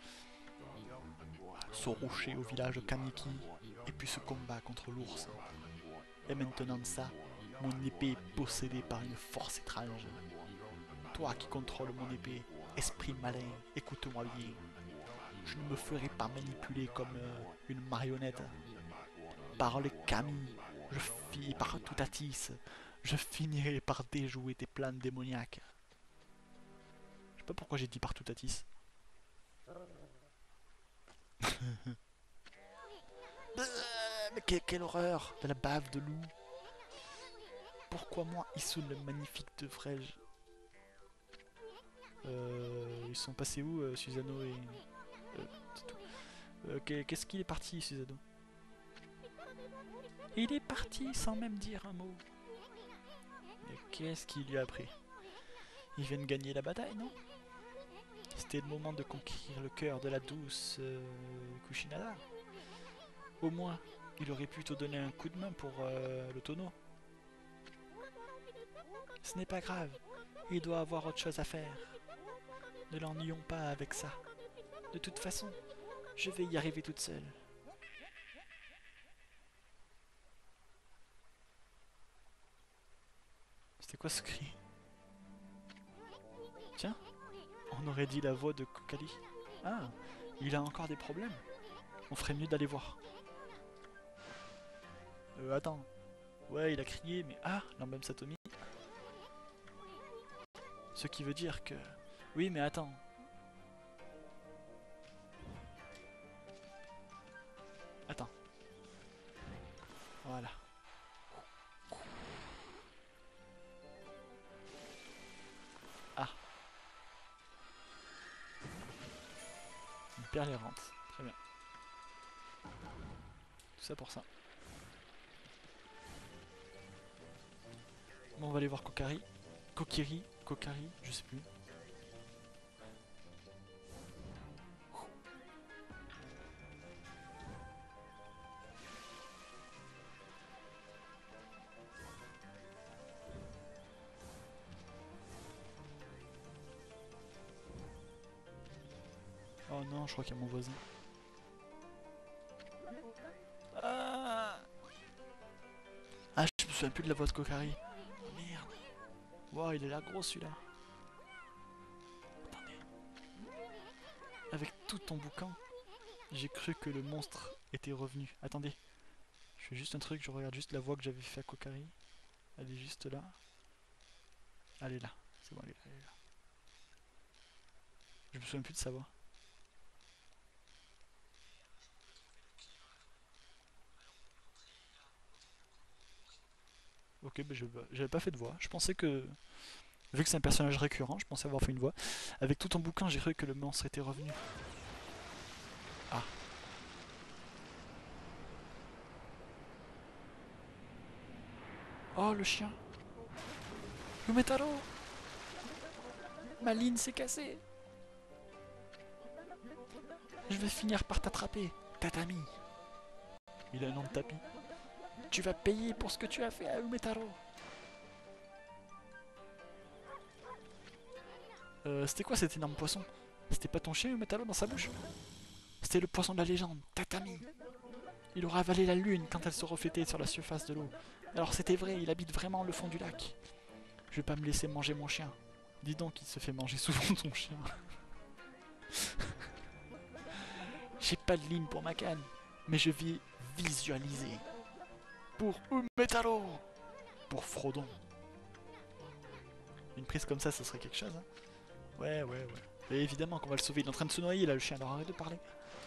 Ce rocher au village Kaniki. Et puis ce combat contre l'ours. Et maintenant ça, mon épée est possédée par une force étrange. Toi qui contrôles mon épée, esprit malin, écoute-moi bien. Je ne me ferai pas manipuler comme euh, une marionnette. Par les kami, je finis par Toutatis, je finirai par déjouer tes plans démoniaques. Je sais pas pourquoi j'ai dit par Toutatis. Mais quelle, quelle horreur de la bave de loup. Pourquoi moi, Issoul, le magnifique devrais-je... Euh, ils sont passés où, euh, Susanoo et... Euh, c'est tout. Euh, qu'est- Qu'est-ce qu'il est parti, Susanoo? Il est parti sans même dire un mot. Mais qu'est-ce qu'il lui a appris? Il vient de gagner la bataille, non? C'était le moment de conquérir le cœur de la douce euh, Kushinada. Au moins, il aurait pu te donner un coup de main pour euh, le tonneau. Ce n'est pas grave, il doit avoir autre chose à faire. Ne l'ennuyons pas avec ça. De toute façon, je vais y arriver toute seule. C'était quoi ce cri? Tiens, on aurait dit la voix de Kokali. Ah, il a encore des problèmes. On ferait mieux d'aller voir. Euh, attends. Ouais, il a crié, mais... Ah, l'emblème Satomi. Ce qui veut dire que... Oui, mais attends. Attends. Voilà. Ah. Il perd les rentes. Très bien. Tout ça pour ça. Bon, on va aller voir Kokari. Kokiri. Kokari, je sais plus. Oh non, je crois qu'il y a mon voisin. Ah, ah, je me souviens plus de la voix de Kokari. Oh merde. Wow, il a l'air gros celui-là. Attendez. Avec tout ton boucan, j'ai cru que le monstre était revenu. Attendez. Je fais juste un truc, je regarde juste la voix que j'avais fait à Kokari. Elle est juste là. Elle est là. C'est bon, elle est là, elle est là. Je me souviens plus de sa voix. Ok, bah j'avais pas fait de voix. Je pensais que, vu que c'est un personnage récurrent, je pensais avoir fait une voix. Avec tout ton bouquin, j'ai cru que le monstre était revenu. Ah. Oh, le chien. Yumetaro. Ma ligne s'est cassée. Je vais finir par t'attraper, Tatami. Il a un nom de tapis. Tu vas payer pour ce que tu as fait à Umetaro. Euh, c'était quoi cet énorme poisson? C'était pas ton chien Umetaro dans sa bouche? C'était le poisson de la légende, Tatami. Il aura avalé la lune quand elle se reflétait sur la surface de l'eau. Alors c'était vrai, il habite vraiment le fond du lac. Je vais pas me laisser manger mon chien. Dis donc, il se fait manger souvent ton chien. J'ai pas de ligne pour ma canne, mais je vais visualiser. Pour Umetaro. Pour Frodon. Une prise comme ça, ça serait quelque chose, hein. Ouais, ouais, ouais. Et évidemment qu'on va le sauver, il est en train de se noyer là, le chien, alors arrête de parler.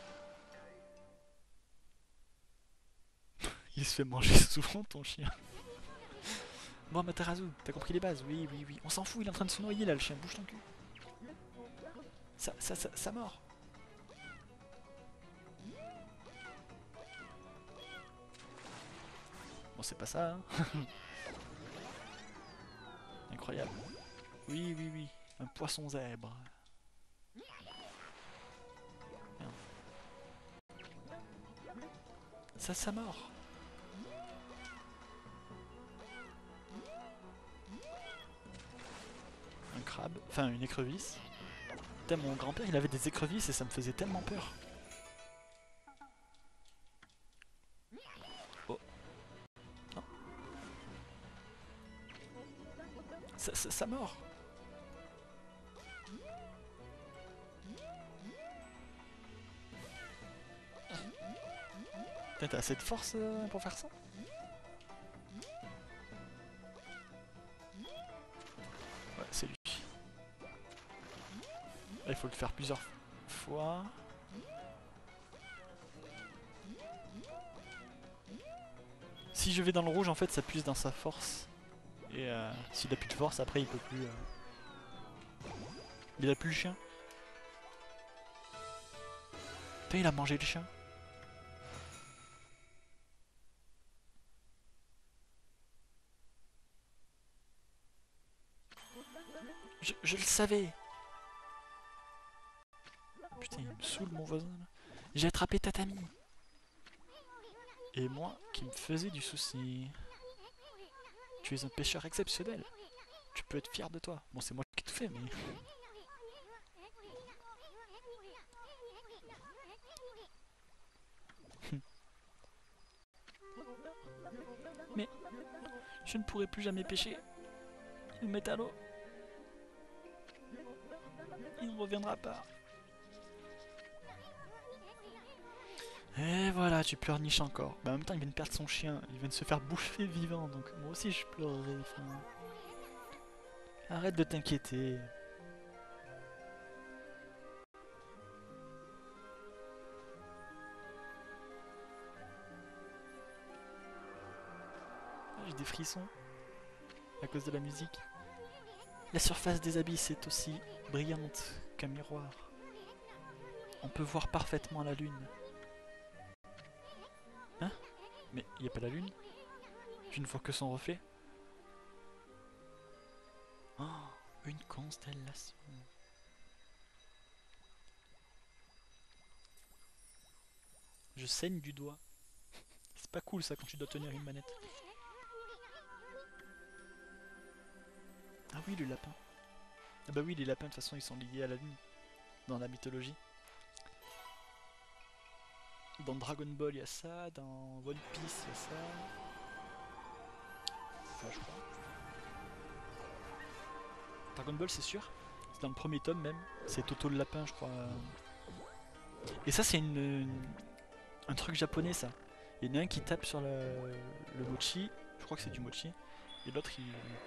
Il se fait manger souvent ton chien. Bon, Matarazu, t'as compris les bases? Oui, oui, oui. On s'en fout, il est en train de se noyer là, le chien, bouge ton cul. Ça, ça, ça, ça mord. Bon, c'est pas ça, hein. Incroyable. Oui, oui, oui. Un poisson zèbre. Merde. Ça, ça mord. Un crabe. Enfin, une écrevisse. Putain, mon grand-père, il avait des écrevisses et ça me faisait tellement peur. Oh. Non. Ça, ça, ça mord. Putain, t'as assez de force euh, pour faire ça? Ouais, c'est lui. Là, il faut le faire plusieurs fois. Si je vais dans le rouge, en fait, ça puise dans sa force. Et euh, s'il a plus de force, après il peut plus... Euh... Il a plus le chien. Putain, il a mangé le chien. Je, je le savais. Putain, il me saoule mon voisin là. J'ai attrapé Tatami. Et moi, qui me faisais du souci. Tu es un pêcheur exceptionnel. Tu peux être fier de toi. Bon, c'est moi qui ai tout fait, mais... mais... Je ne pourrai plus jamais pêcher. Il me met à l'eau. Il ne reviendra pas. Et voilà, tu pleurniches encore. Bah, en même temps, il vient de perdre son chien. Il vient de se faire bouffer vivant, donc moi aussi je pleurerai. Enfin... Arrête de t'inquiéter. Ah, j'ai des frissons à cause de la musique. La surface des abysses est aussi brillante qu'un miroir. On peut voir parfaitement la lune. Hein? Mais il n'y a pas la lune? Je ne vois que son reflet. Oh, une constellation. Je saigne du doigt. C'est pas cool ça quand tu dois tenir une manette. Ah oui, le lapin. Ah bah oui, les lapins de toute façon ils sont liés à la lune. Dans la mythologie. Dans Dragon Ball il y a ça, dans One Piece il y a ça. Enfin je crois. Dragon Ball c'est sûr. C'est dans le premier tome même. C'est Toto le lapin je crois. Et ça c'est une, une... un truc japonais ça. Il y en a un qui tape sur le, le mochi. Je crois que c'est du mochi. Et l'autre il...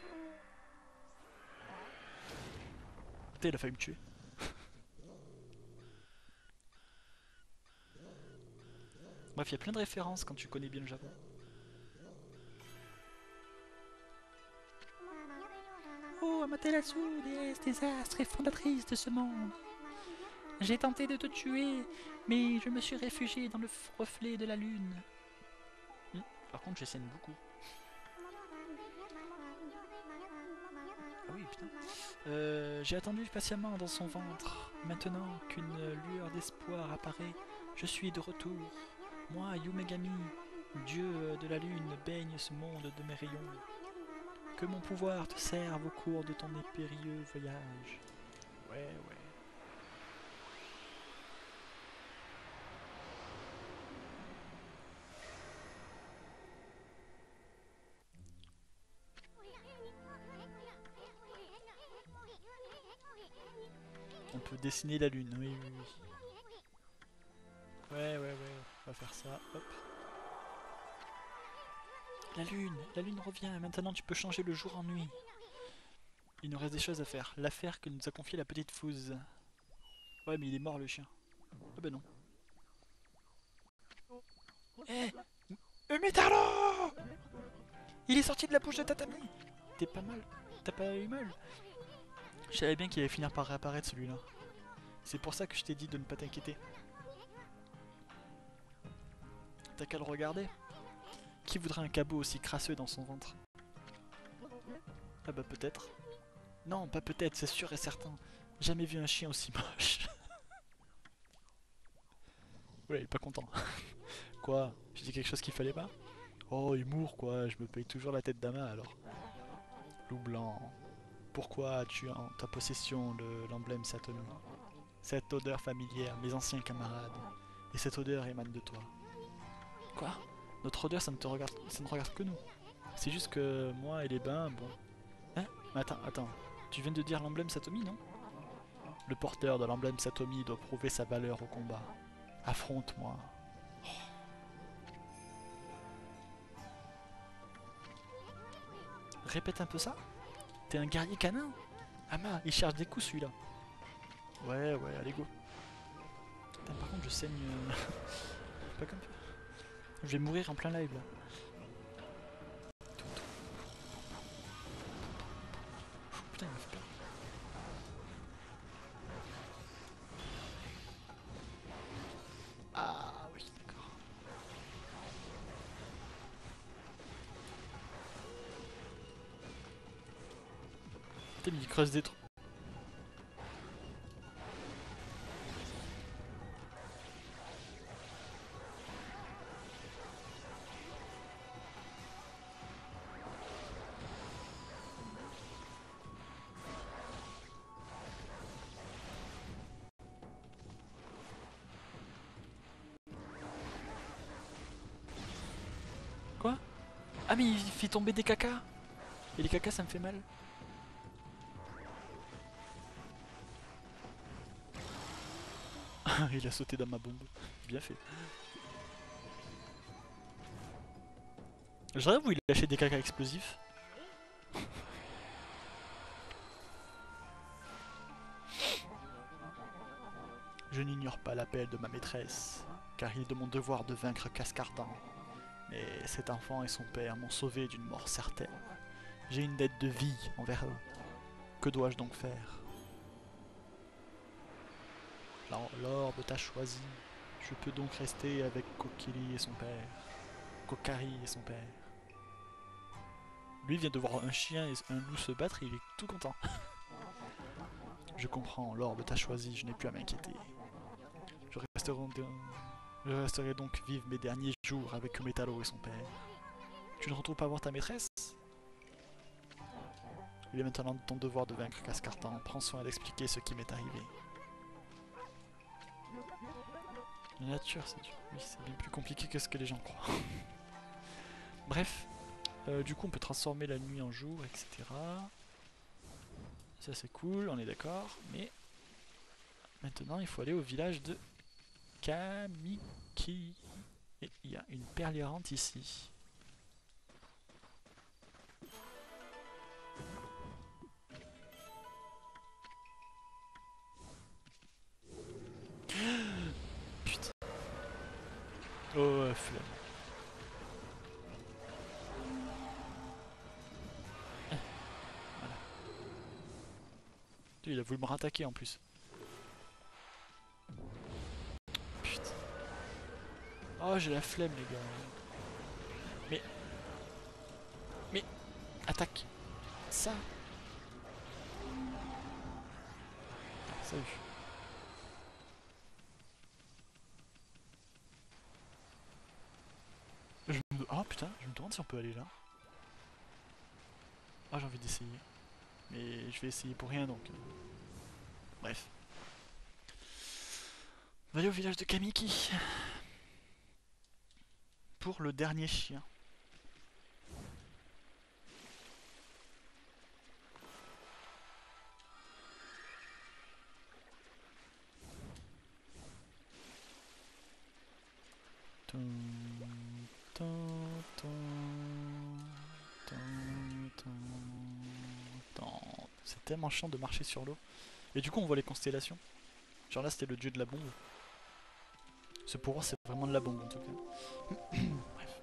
Putain il a failli me tuer. Bref, il y a plein de références quand tu connais bien le Japon. Oh, Amaterasu, déesse des astres et fondatrice de ce monde. J'ai tenté de te tuer, mais je me suis réfugié dans le reflet de la lune. Hum, par contre, je saigne beaucoup. Ah oui, putain. Euh, J'ai attendu patiemment dans son ventre. Maintenant qu'une lueur d'espoir apparaît, je suis de retour. Moi, Yumegami, dieu de la lune, baigne ce monde de mes rayons. Que mon pouvoir te serve au cours de ton périlleux voyage. Ouais, ouais. On peut dessiner la lune, oui, oui, oui. Ouais, ouais, ouais, on va faire ça, hop. La lune, la lune revient, maintenant tu peux changer le jour en nuit. Il nous reste des choses à faire. L'affaire que nous a confiée la petite Fouze. Ouais, mais il est mort le chien. Ah bah non. Eh hey, Umetaro! Il est sorti de la bouche de Tatami! T'es pas mal? T'as pas eu mal? Je savais bien qu'il allait finir par réapparaître celui-là. C'est pour ça que je t'ai dit de ne pas t'inquiéter. T'as qu'à le regarder. Qui voudrait un cabot aussi crasseux dans son ventre? Ah bah peut-être. Non, pas peut-être, c'est sûr et certain. Jamais vu un chien aussi moche. Ouais, il est pas content. Quoi? J'ai dit quelque chose qu'il fallait pas? Oh, humour quoi, je me paye toujours la tête d'Ama alors. Loup blanc. Pourquoi as-tu en ta possession l'emblème Satomi? Cette odeur familière, mes anciens camarades. Et cette odeur émane de toi. Quoi? Notre odeur, ça ne te regarde, ça ne regarde que nous. C'est juste que moi et les bains, bon. Hein? Mais attends, attends. Tu viens de dire l'emblème Satomi, non? Le porteur de l'emblème Satomi doit prouver sa valeur au combat. Affronte-moi. Oh. Répète un peu ça. T'es un guerrier canin? Ama, il cherche des coups celui-là. Ouais, ouais, allez go. Putain, par contre, je saigne. Euh... pas comme ça. Je vais mourir en plein live là. Putain, mais il creuse des trous. Quoi? Ah mais il fait tomber des cacas. Et les cacas ça me fait mal. Il a sauté dans ma bombe. Bien fait. Je rêve où il lâchait des cacas explosifs. Je n'ignore pas l'appel de ma maîtresse, car il est de mon devoir de vaincre Cascardan. Mais cet enfant et son père m'ont sauvé d'une mort certaine. J'ai une dette de vie envers eux. Que dois-je donc faire? L'orbe t'a choisi. Je peux donc rester avec Kokiri et son père. Kokari et son père. Lui vient de voir un chien et un loup se battre et il est tout content. Je comprends, l'orbe t'a choisi, je n'ai plus à m'inquiéter. Je resterai, je resterai donc vivre mes derniers jours avec Umetaro et son père. Tu ne retournes pas voir ta maîtresse? Il est maintenant de ton devoir de vaincre Cascartan. Prends soin d'expliquer ce qui m'est arrivé. La nature, c'est dur. Oui, c'est bien plus compliqué que ce que les gens croient. Bref, euh, du coup, on peut transformer la nuit en jour, et cetera. Ça, c'est cool, on est d'accord. Mais maintenant, il faut aller au village de Kamiki. Et il y a une perle errante ici. Putain. Oh, ouais, flemme. Voilà. Il a voulu me rattaquer en plus. Putain. Oh, j'ai la flemme, les gars. Mais. Mais. Attaque. Ça. Salut. Je me... Oh putain, je me demande si on peut aller là. Ah, j'ai envie d'essayer. Mais je vais essayer pour rien donc. euh, Bref. On va aller au village de Kamiki. Pour le dernier chien. Tum, tum, tum, tum, tum, tum. C'est tellement chiant de marcher sur l'eau. Et du coup on voit les constellations. Genre là c'était le dieu de la bombe. Ce pouvoir c'est vraiment de la bombe en tout cas. Bref.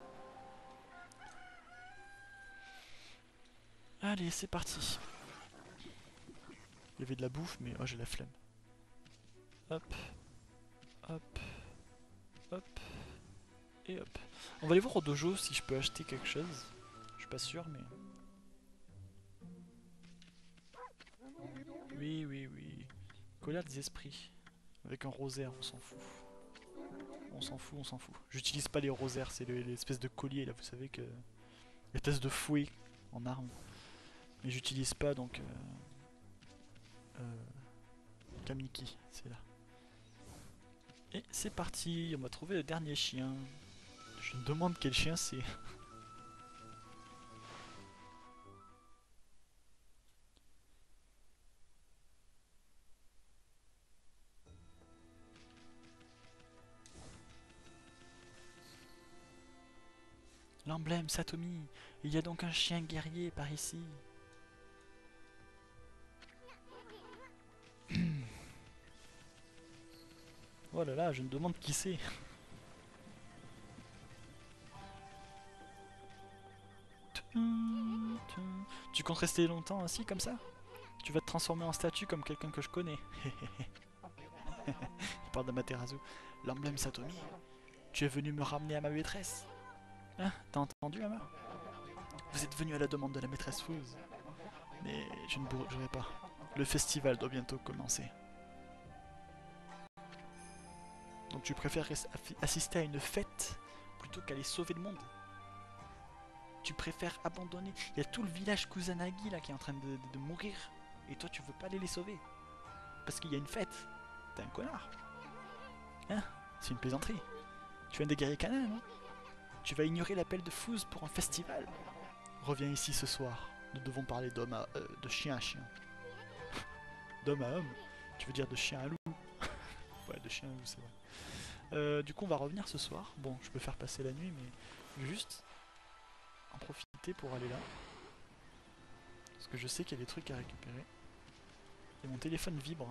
Allez c'est parti. Il y avait de la bouffe mais oh j'ai la flemme. Hop. Hop. Hop. Et hop. On va aller voir au dojo si je peux acheter quelque chose. Je suis pas sûr mais... Oui oui oui. Colère des esprits. Avec un rosaire on s'en fout. On s'en fout, on s'en fout. J'utilise pas les rosaires, c'est l'espèce de collier là, vous savez que... L'espèce de fouet en arme. Mais j'utilise pas donc... Euh... Euh... Kamiki, c'est là. Et c'est parti, on va trouver le dernier chien. Je me demande quel chien c'est. L'emblème Satomi. Il y a donc un chien guerrier par ici. Oh là là, je me demande qui c'est. Tu comptes rester longtemps ainsi comme ça? Tu vas te transformer en statue comme quelqu'un que je connais. Il parle d'Amaterasu. L'emblème Satomi. Tu es venu me ramener à ma maîtresse. Hein, t'as entendu, Ama? Vous êtes venu à la demande de la maîtresse Fuse. Mais je ne bougerai pas. Le festival doit bientôt commencer. Donc tu préfères assister à une fête plutôt qu'aller sauver le monde? Tu préfères abandonner? Il y a tout le village Kusanagi là qui est en train de, de, de mourir. Et toi tu veux pas aller les sauver? Parce qu'il y a une fête. T'es un connard. Hein? C'est une plaisanterie. Tu viens des guerriers canins, non? Tu vas ignorer l'appel de Fouz pour un festival? Reviens ici ce soir. Nous devons parler d'homme à... Euh, de chien à chien. D'homme à homme? Tu veux dire de chien à loup? Ouais, de chien à loup, c'est vrai. Euh, du coup, on va revenir ce soir. Bon, je peux faire passer la nuit, mais je vais juste en profiter pour aller là. Parce que je sais qu'il y a des trucs à récupérer. Et mon téléphone vibre.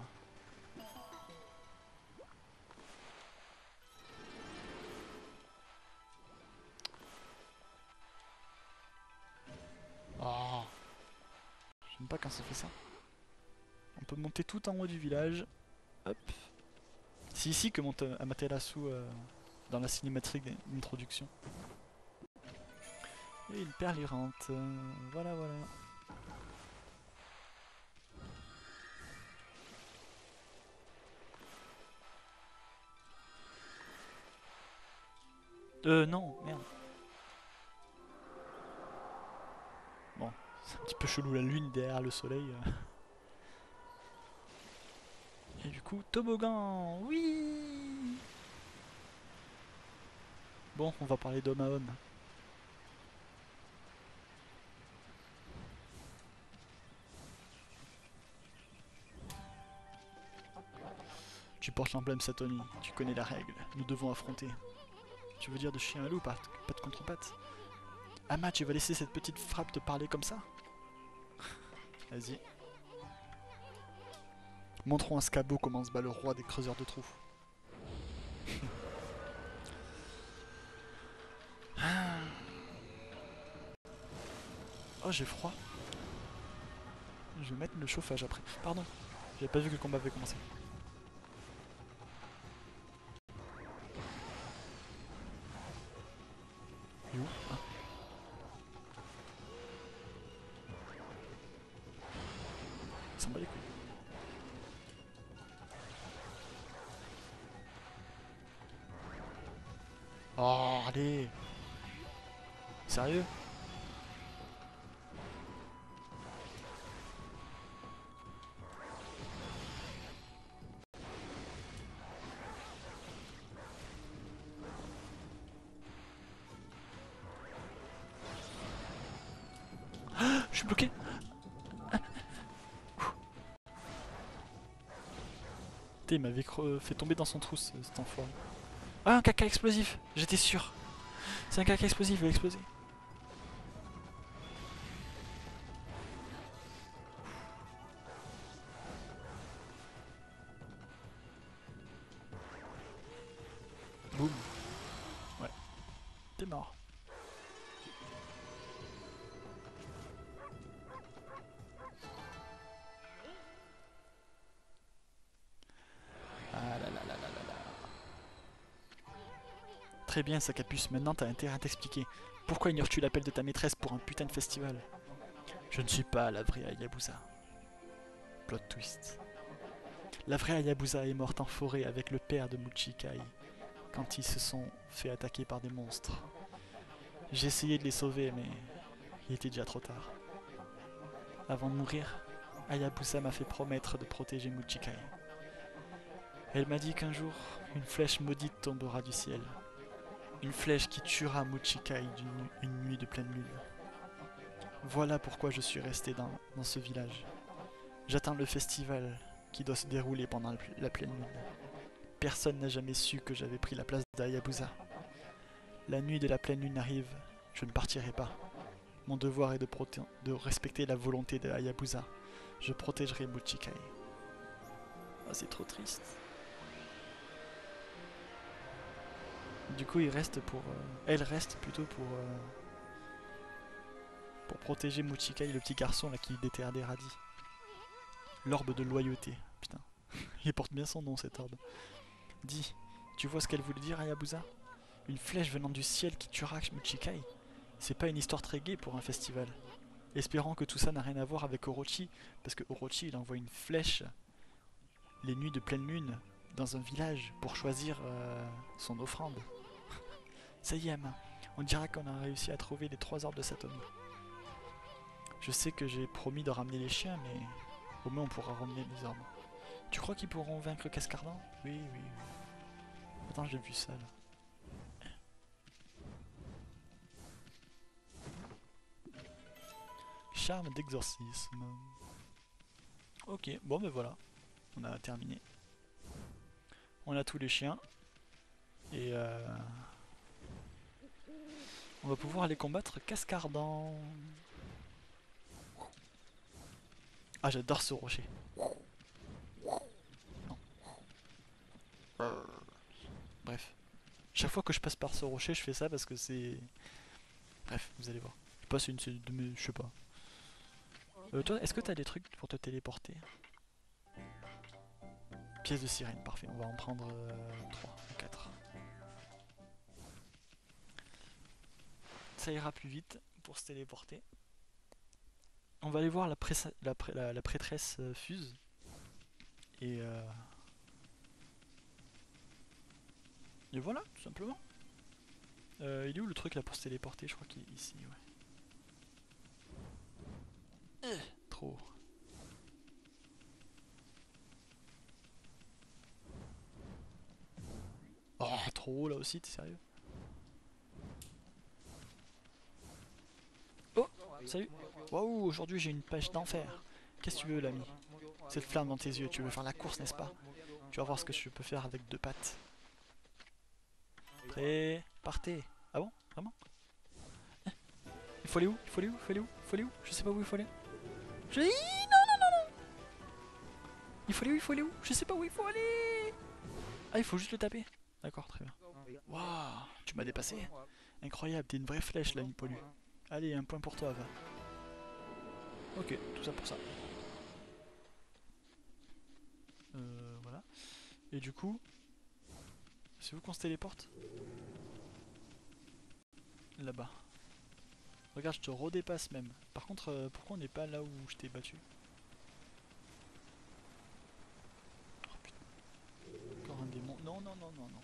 Oh. J'aime pas quand ça fait ça. On peut monter tout en haut du village. Hop. C'est ici que monte Amaterasu euh, dans la cinématique d'introduction. Et une perle errante. Euh, voilà, voilà. Euh, non, merde. Bon, c'est un petit peu chelou la lune derrière le soleil. Euh. Et du coup, toboggan, oui. Bon, on va parler d'homme à homme. Tu portes l'emblème Satoni, tu connais la règle, nous devons affronter. Tu veux dire de chien à loup, pas, pas de contre-pattes? Ama, tu vas laisser cette petite frappe te parler comme ça? Vas-y. Montrons à Scabo comment se bat le roi des creuseurs de trous. Oh, j'ai froid. Je vais mettre le chauffage après. Pardon, j'avais pas vu que le combat avait commencé. Il est où? Ah. Il s'en bat les couilles. Oh, allez. Sérieux? Ah, je suis bloqué. Ah. Putain, il m'avait fait tomber dans son trou cet enfoiré. Ah, un caca explosif. J'étais sûr. C'est un caca explosif, il va exploser. Boum. Ouais. T'es mort. Ah là là là là là là. Très bien, Sakapuce, maintenant t'as intérêt à t'expliquer. Pourquoi ignores-tu l'appel de ta maîtresse pour un putain de festival? Je ne suis pas la vraie Hayabusa. Plot twist. La vraie Hayabusa est morte en forêt avec le père de Muchikai, quand ils se sont fait attaquer par des monstres. J'ai essayé de les sauver, mais il était déjà trop tard. Avant de mourir, Hayabusa m'a fait promettre de protéger Muchikai. Elle m'a dit qu'un jour, une flèche maudite tombera du ciel. Une flèche qui tuera Muchikai d'une une nuit de pleine lune. Voilà pourquoi je suis resté dans, dans ce village. J'attends le festival qui doit se dérouler pendant la, la pleine lune. Personne n'a jamais su que j'avais pris la place d'Hayabusa. La nuit de la pleine lune arrive, je ne partirai pas. Mon devoir est de, de respecter la volonté de Hayabusa. Je protégerai Muchikai. Ah, c'est trop triste. Du coup, il reste pour... Euh, elle reste plutôt pour... Euh, pour protéger Muchikai, le petit garçon là qui déterre des radis. L'orbe de loyauté. Putain. Il porte bien son nom, cet orbe. Dis, tu vois ce qu'elle voulait dire, Hayabusa? Une flèche venant du ciel qui tuera Muchikai. C'est pas une histoire très gaie pour un festival. Espérant que tout ça n'a rien à voir avec Orochi, parce que Orochi il envoie une flèche les nuits de pleine lune dans un village pour choisir euh, son offrande. Ça y est, Emma, on dira qu'on a réussi à trouver les trois orbes de Satomi. Je sais que j'ai promis de ramener les chiens, mais au moins on pourra ramener les orbes. Tu crois qu'ils pourront vaincre Cascardan? Oui, oui, oui. Attends, j'ai vu ça là. Charme d'exorcisme. Ok, bon ben voilà, on a terminé. On a tous les chiens. Et euh, on va pouvoir aller combattre Cascardan. Ah, j'adore ce rocher. Non. Bref. Chaque fois que je passe par ce rocher, je fais ça parce que c'est... Bref, vous allez voir. Je passe une... de mes... Je sais pas. Euh, toi, est-ce que t'as des trucs pour te téléporter? Pièce de sirène, parfait. On va en prendre euh, trois ou quatre. Ça ira plus vite pour se téléporter. On va aller voir la, pré la, pré la, la prêtresse euh, Fuse. Et... Euh... Et voilà, tout simplement. Euh, il est où le truc là pour se téléporter? Je crois qu'il est ici, ouais. Euh, trop. Oh, trop haut là aussi, t'es sérieux? Oh, salut. Waouh, aujourd'hui j'ai une pêche d'enfer. Qu'est-ce que tu veux, l'ami? Cette flamme dans tes yeux, tu veux faire la course, n'est-ce pas? Tu vas voir ce que je peux faire avec deux pattes. Prêt, partez. Ah bon? Vraiment? Il faut aller où? Il faut aller où? Il faut aller où? Il faut aller où? Je sais pas où il faut aller. Je... Non, non, non, non. Il faut aller où? Il faut aller où? Je sais pas où il faut aller. Ah, il faut juste le taper. D'accord, très bien. Waouh, tu m'as dépassé. Incroyable, t'es une vraie flèche, l'ami pollu. Allez, un point pour toi, va. Ok, tout ça pour ça. Euh, voilà. Et du coup, c'est où qu'on se téléporte? Là-bas. Regarde, je te redépasse même. Par contre, euh, pourquoi on n'est pas là où je t'ai battu? Oh putain. Encore un démon. Non, non, non, non, non.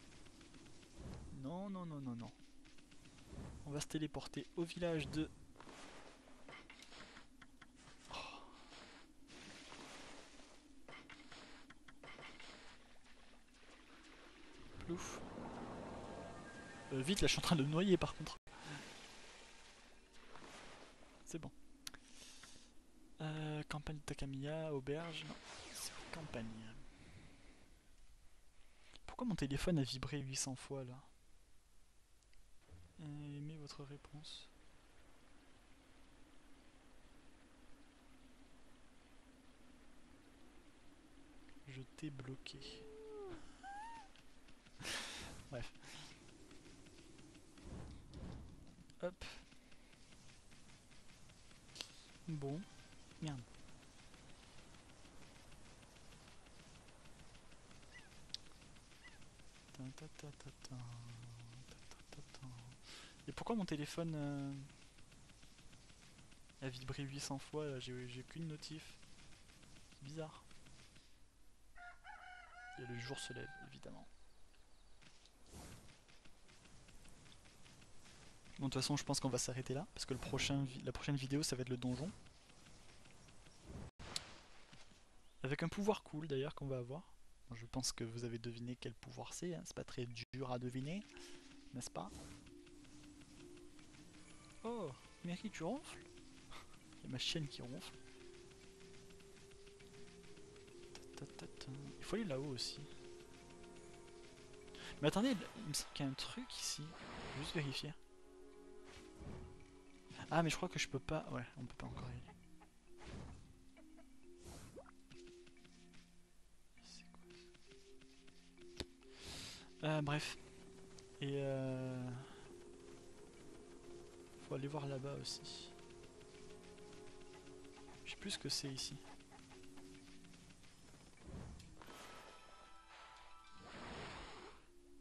Non, non, non, non, non. On va se téléporter au village de... Oh. Plouf. Euh, vite, là, je suis en train de me noyer par contre. C'est bon. Euh, campagne de Takamiya, auberge. Non, c'est campagne. Pourquoi mon téléphone a vibré huit cents fois là? Aimez votre réponse. Je t'ai bloqué. Bref. Hop. Bon. Merde. Et pourquoi mon téléphone euh, a vibré huit cents fois là? J'ai qu'une notif. C'est bizarre. Et le jour se lève, évidemment. Bon, de toute façon, je pense qu'on va s'arrêter là, parce que le prochain la prochaine vidéo, ça va être le donjon. Avec un pouvoir cool, d'ailleurs, qu'on va avoir. Bon, je pense que vous avez deviné quel pouvoir c'est, hein. C'est pas très dur à deviner, n'est-ce pas? Oh, Mary, tu ronfles? Il y a ma chienne qui ronfle. Il faut aller là-haut aussi. Mais attendez, il me semble qu'il y a un truc ici. Je vais juste vérifier. Ah, mais je crois que je peux pas... Ouais, on peut pas encore y aller. Euh, bref. Et euh... faut aller voir là-bas aussi. Je sais plus ce que c'est ici.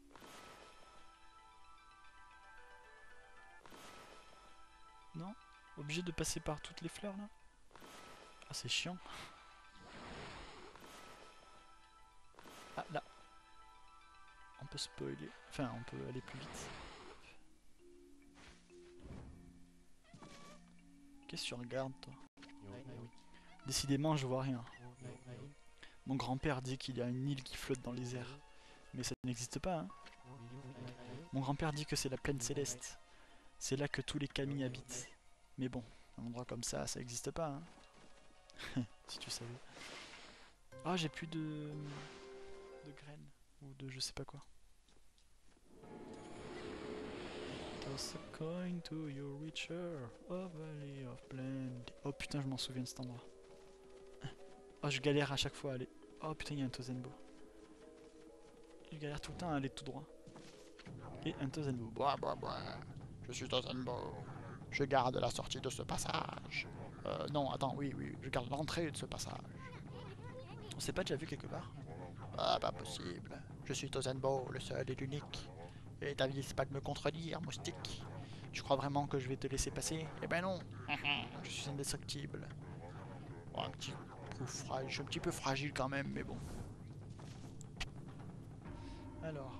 Non? Obligé de passer par toutes les fleurs là. Ah c'est chiant. Ah là. On peut spoiler. Enfin on peut aller plus vite. Qu'est-ce que tu regardes toi? Décidément je vois rien. Mon grand-père dit qu'il y a une île qui flotte dans les airs. Mais ça n'existe pas hein. Mon grand-père dit que c'est la plaine céleste. C'est là que tous les kami habitent. Mais bon, un endroit comme ça, ça n'existe pas hein. Si tu savais. Ah j'ai plus de... de graines. Ou de je sais pas quoi. Toss a coin to your richer, a valley of plenty. Oh putain je m'en souviens de cet endroit. Oh je galère à chaque fois à aller. Oh putain il y a un Tozenbo. Je galère tout le temps à aller tout droit. Et un Tozenbo. Bois, bois, bois. Je suis Tozenbo. Je garde la sortie de ce passage. Euh, non, attends, oui, oui, je garde l'entrée de ce passage. On s'est pas déjà vu quelque part? Ah, pas possible. Je suis Tozenbo, le seul et l'unique. Et t'avises pas de me contredire, moustique. Tu crois vraiment que je vais te laisser passer? Eh ben non. Je suis indestructible. Bon, un petit peu fragile, je suis un petit peu fragile quand même, mais bon. Alors.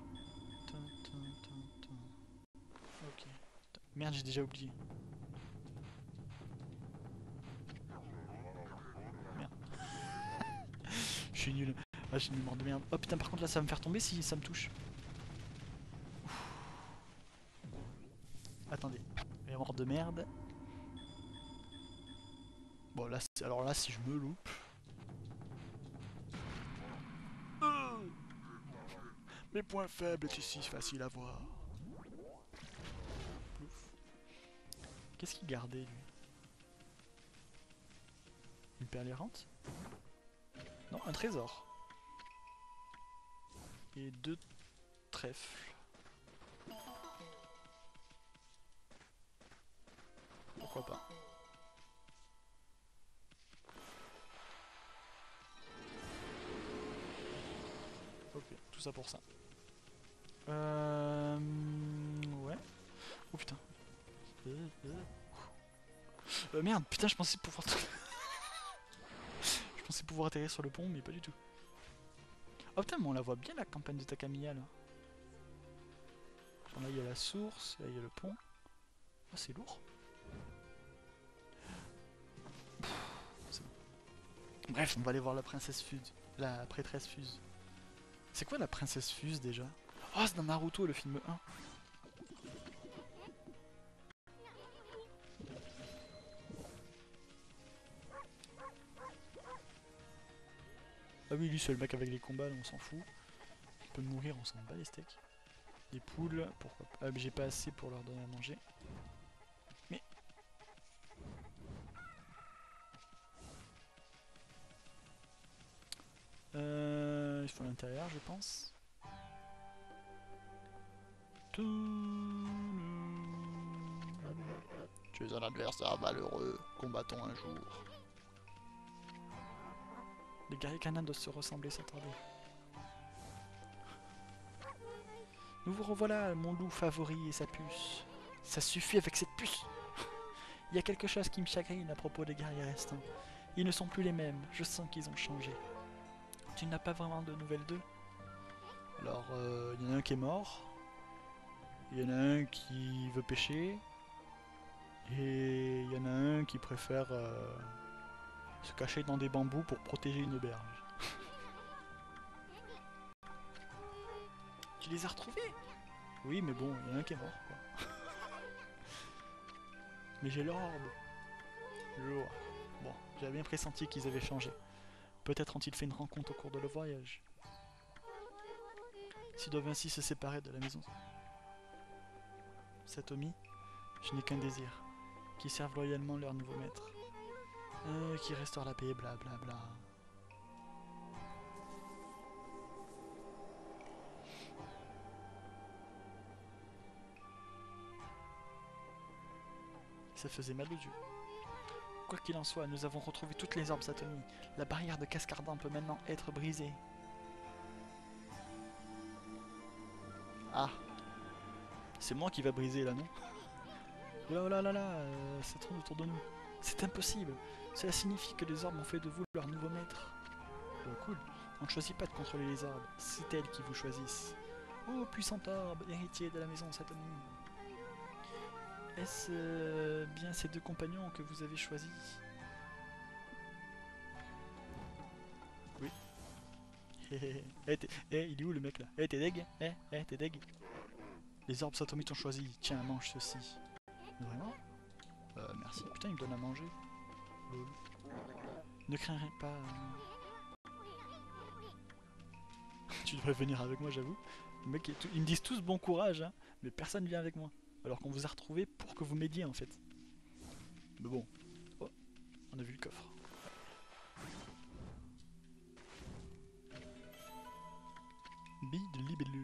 Ok. Merde, j'ai déjà oublié. Merde. Je suis nul. Ah, je suis une mort de merde. Oh putain, par contre là, ça va me faire tomber si ça me touche. Ouf. Attendez. Il y a mort de merde. Bon, là, alors là, si je me loupe. Mes points faibles est ici facile à voir. Qu'est-ce qu'il gardait lui? Une perle errante? Non, un trésor. Et deux trèfles. Pourquoi pas? Ok, tout ça pour ça. Euh... Ouais. Oh putain. Euh, euh. Euh, merde, putain, je pensais pouvoir... je pensais pouvoir atterrir sur le pont, mais pas du tout. Oh putain, mais on la voit bien la campagne de Takamiya là. Genre là, il y a la source, là, il y a le pont. Ah, c'est lourd. C'est bon. Bref, on va aller voir la princesse Fuse. La prêtresse Fuse. C'est quoi la princesse Fuse déjà? Oh, c'est dans Naruto le film un. Ah oui, lui c'est le mec avec les combats, on s'en fout. Il peut mourir, on s'en bat les steaks. Des poules, pourquoi pas. Ah mais j'ai pas assez pour leur donner à manger. Mais... Euh... Il faut l'intérieur je pense. Tu es un adversaire malheureux, combattons un jour. Les guerriers canins doivent se ressembler sans tarder. Nous vous revoilà, mon loup favori et sa puce. Ça suffit avec cette puce. Il y a quelque chose qui me chagrine à propos des guerriers restants. Ils ne sont plus les mêmes, je sens qu'ils ont changé. Tu n'as pas vraiment de nouvelles d'eux? Alors, il euh, y en a un qui est mort. Il y en a un qui veut pêcher. Et il y en a un qui préfère euh, se cacher dans des bambous pour protéger une auberge. Tu les as retrouvés? Oui, mais bon, il y en a un qui est mort, quoi. Mais j'ai l'orbe. L'or. Bon, j'avais bien pressenti qu'ils avaient changé. Peut-être ont-ils fait une rencontre au cours de leur voyage. S'ils doivent ainsi se séparer de la maison. Satomi, je n'ai qu'un désir. Qu'ils servent loyalement leur nouveau maître. Euh, qui restaure la paix, blablabla. Bla bla. Ça faisait mal aux yeux. Quoi qu'il en soit, nous avons retrouvé toutes les orbes Satomi. La barrière de Cascardan peut maintenant être brisée. Ah. C'est moi qui va briser là, non? Oh là oh là là là, euh, ça tourne autour de nous. C'est impossible. Cela signifie que les orbes ont fait de vous leur nouveau maître. Oh, cool. On ne choisit pas de contrôler les orbes, c'est elles qui vous choisissent. Oh, puissant orbe, héritier de la maison Satomi. Est-ce euh, bien ces deux compagnons que vous avez choisis? Oui. Eh, eh, il est où le mec là? Eh, t'es deg? Eh, eh, t'es deg? Les orbes Satomi t'ont choisi, tiens, mange ceci. Vraiment? Euh, merci. Putain, il me donne à manger. Lol. Ne crains pas. euh. Tu devrais venir avec moi, j'avoue. Le mec, est tout- ils me disent tous bon courage, hein, mais personne vient avec moi. Alors qu'on vous a retrouvé pour que vous m'aidiez en fait. Mais bon. Oh, on a vu le coffre. Bille de libellule.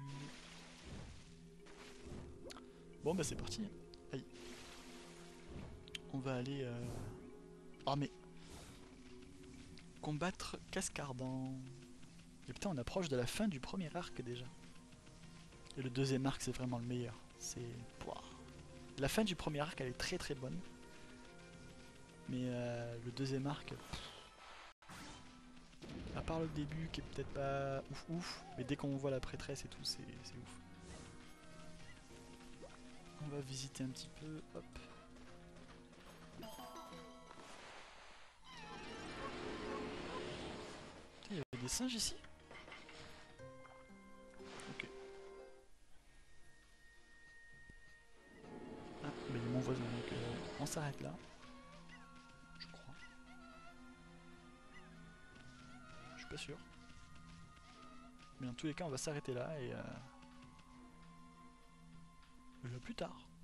Bon bah c'est parti. Aïe. On va aller... Euh... Ah mais... Combattre Cascardan. Et putain, on approche de la fin du premier arc déjà. Et le deuxième arc, c'est vraiment le meilleur. C'est... Pouah. La fin du premier arc, elle est très très bonne. Mais euh, le deuxième arc... Pff. À part le début, qui est peut-être pas ouf ouf, mais dès qu'on voit la prêtresse et tout, c'est ouf. On va visiter un petit peu, hop. Il y avait des singes ici? Ok. Ah, mais il y a mon voisin, donc euh, on s'arrête là. Je crois. Je suis pas sûr. Mais dans tous les cas, on va s'arrêter là et... Euh... Et à plus tard.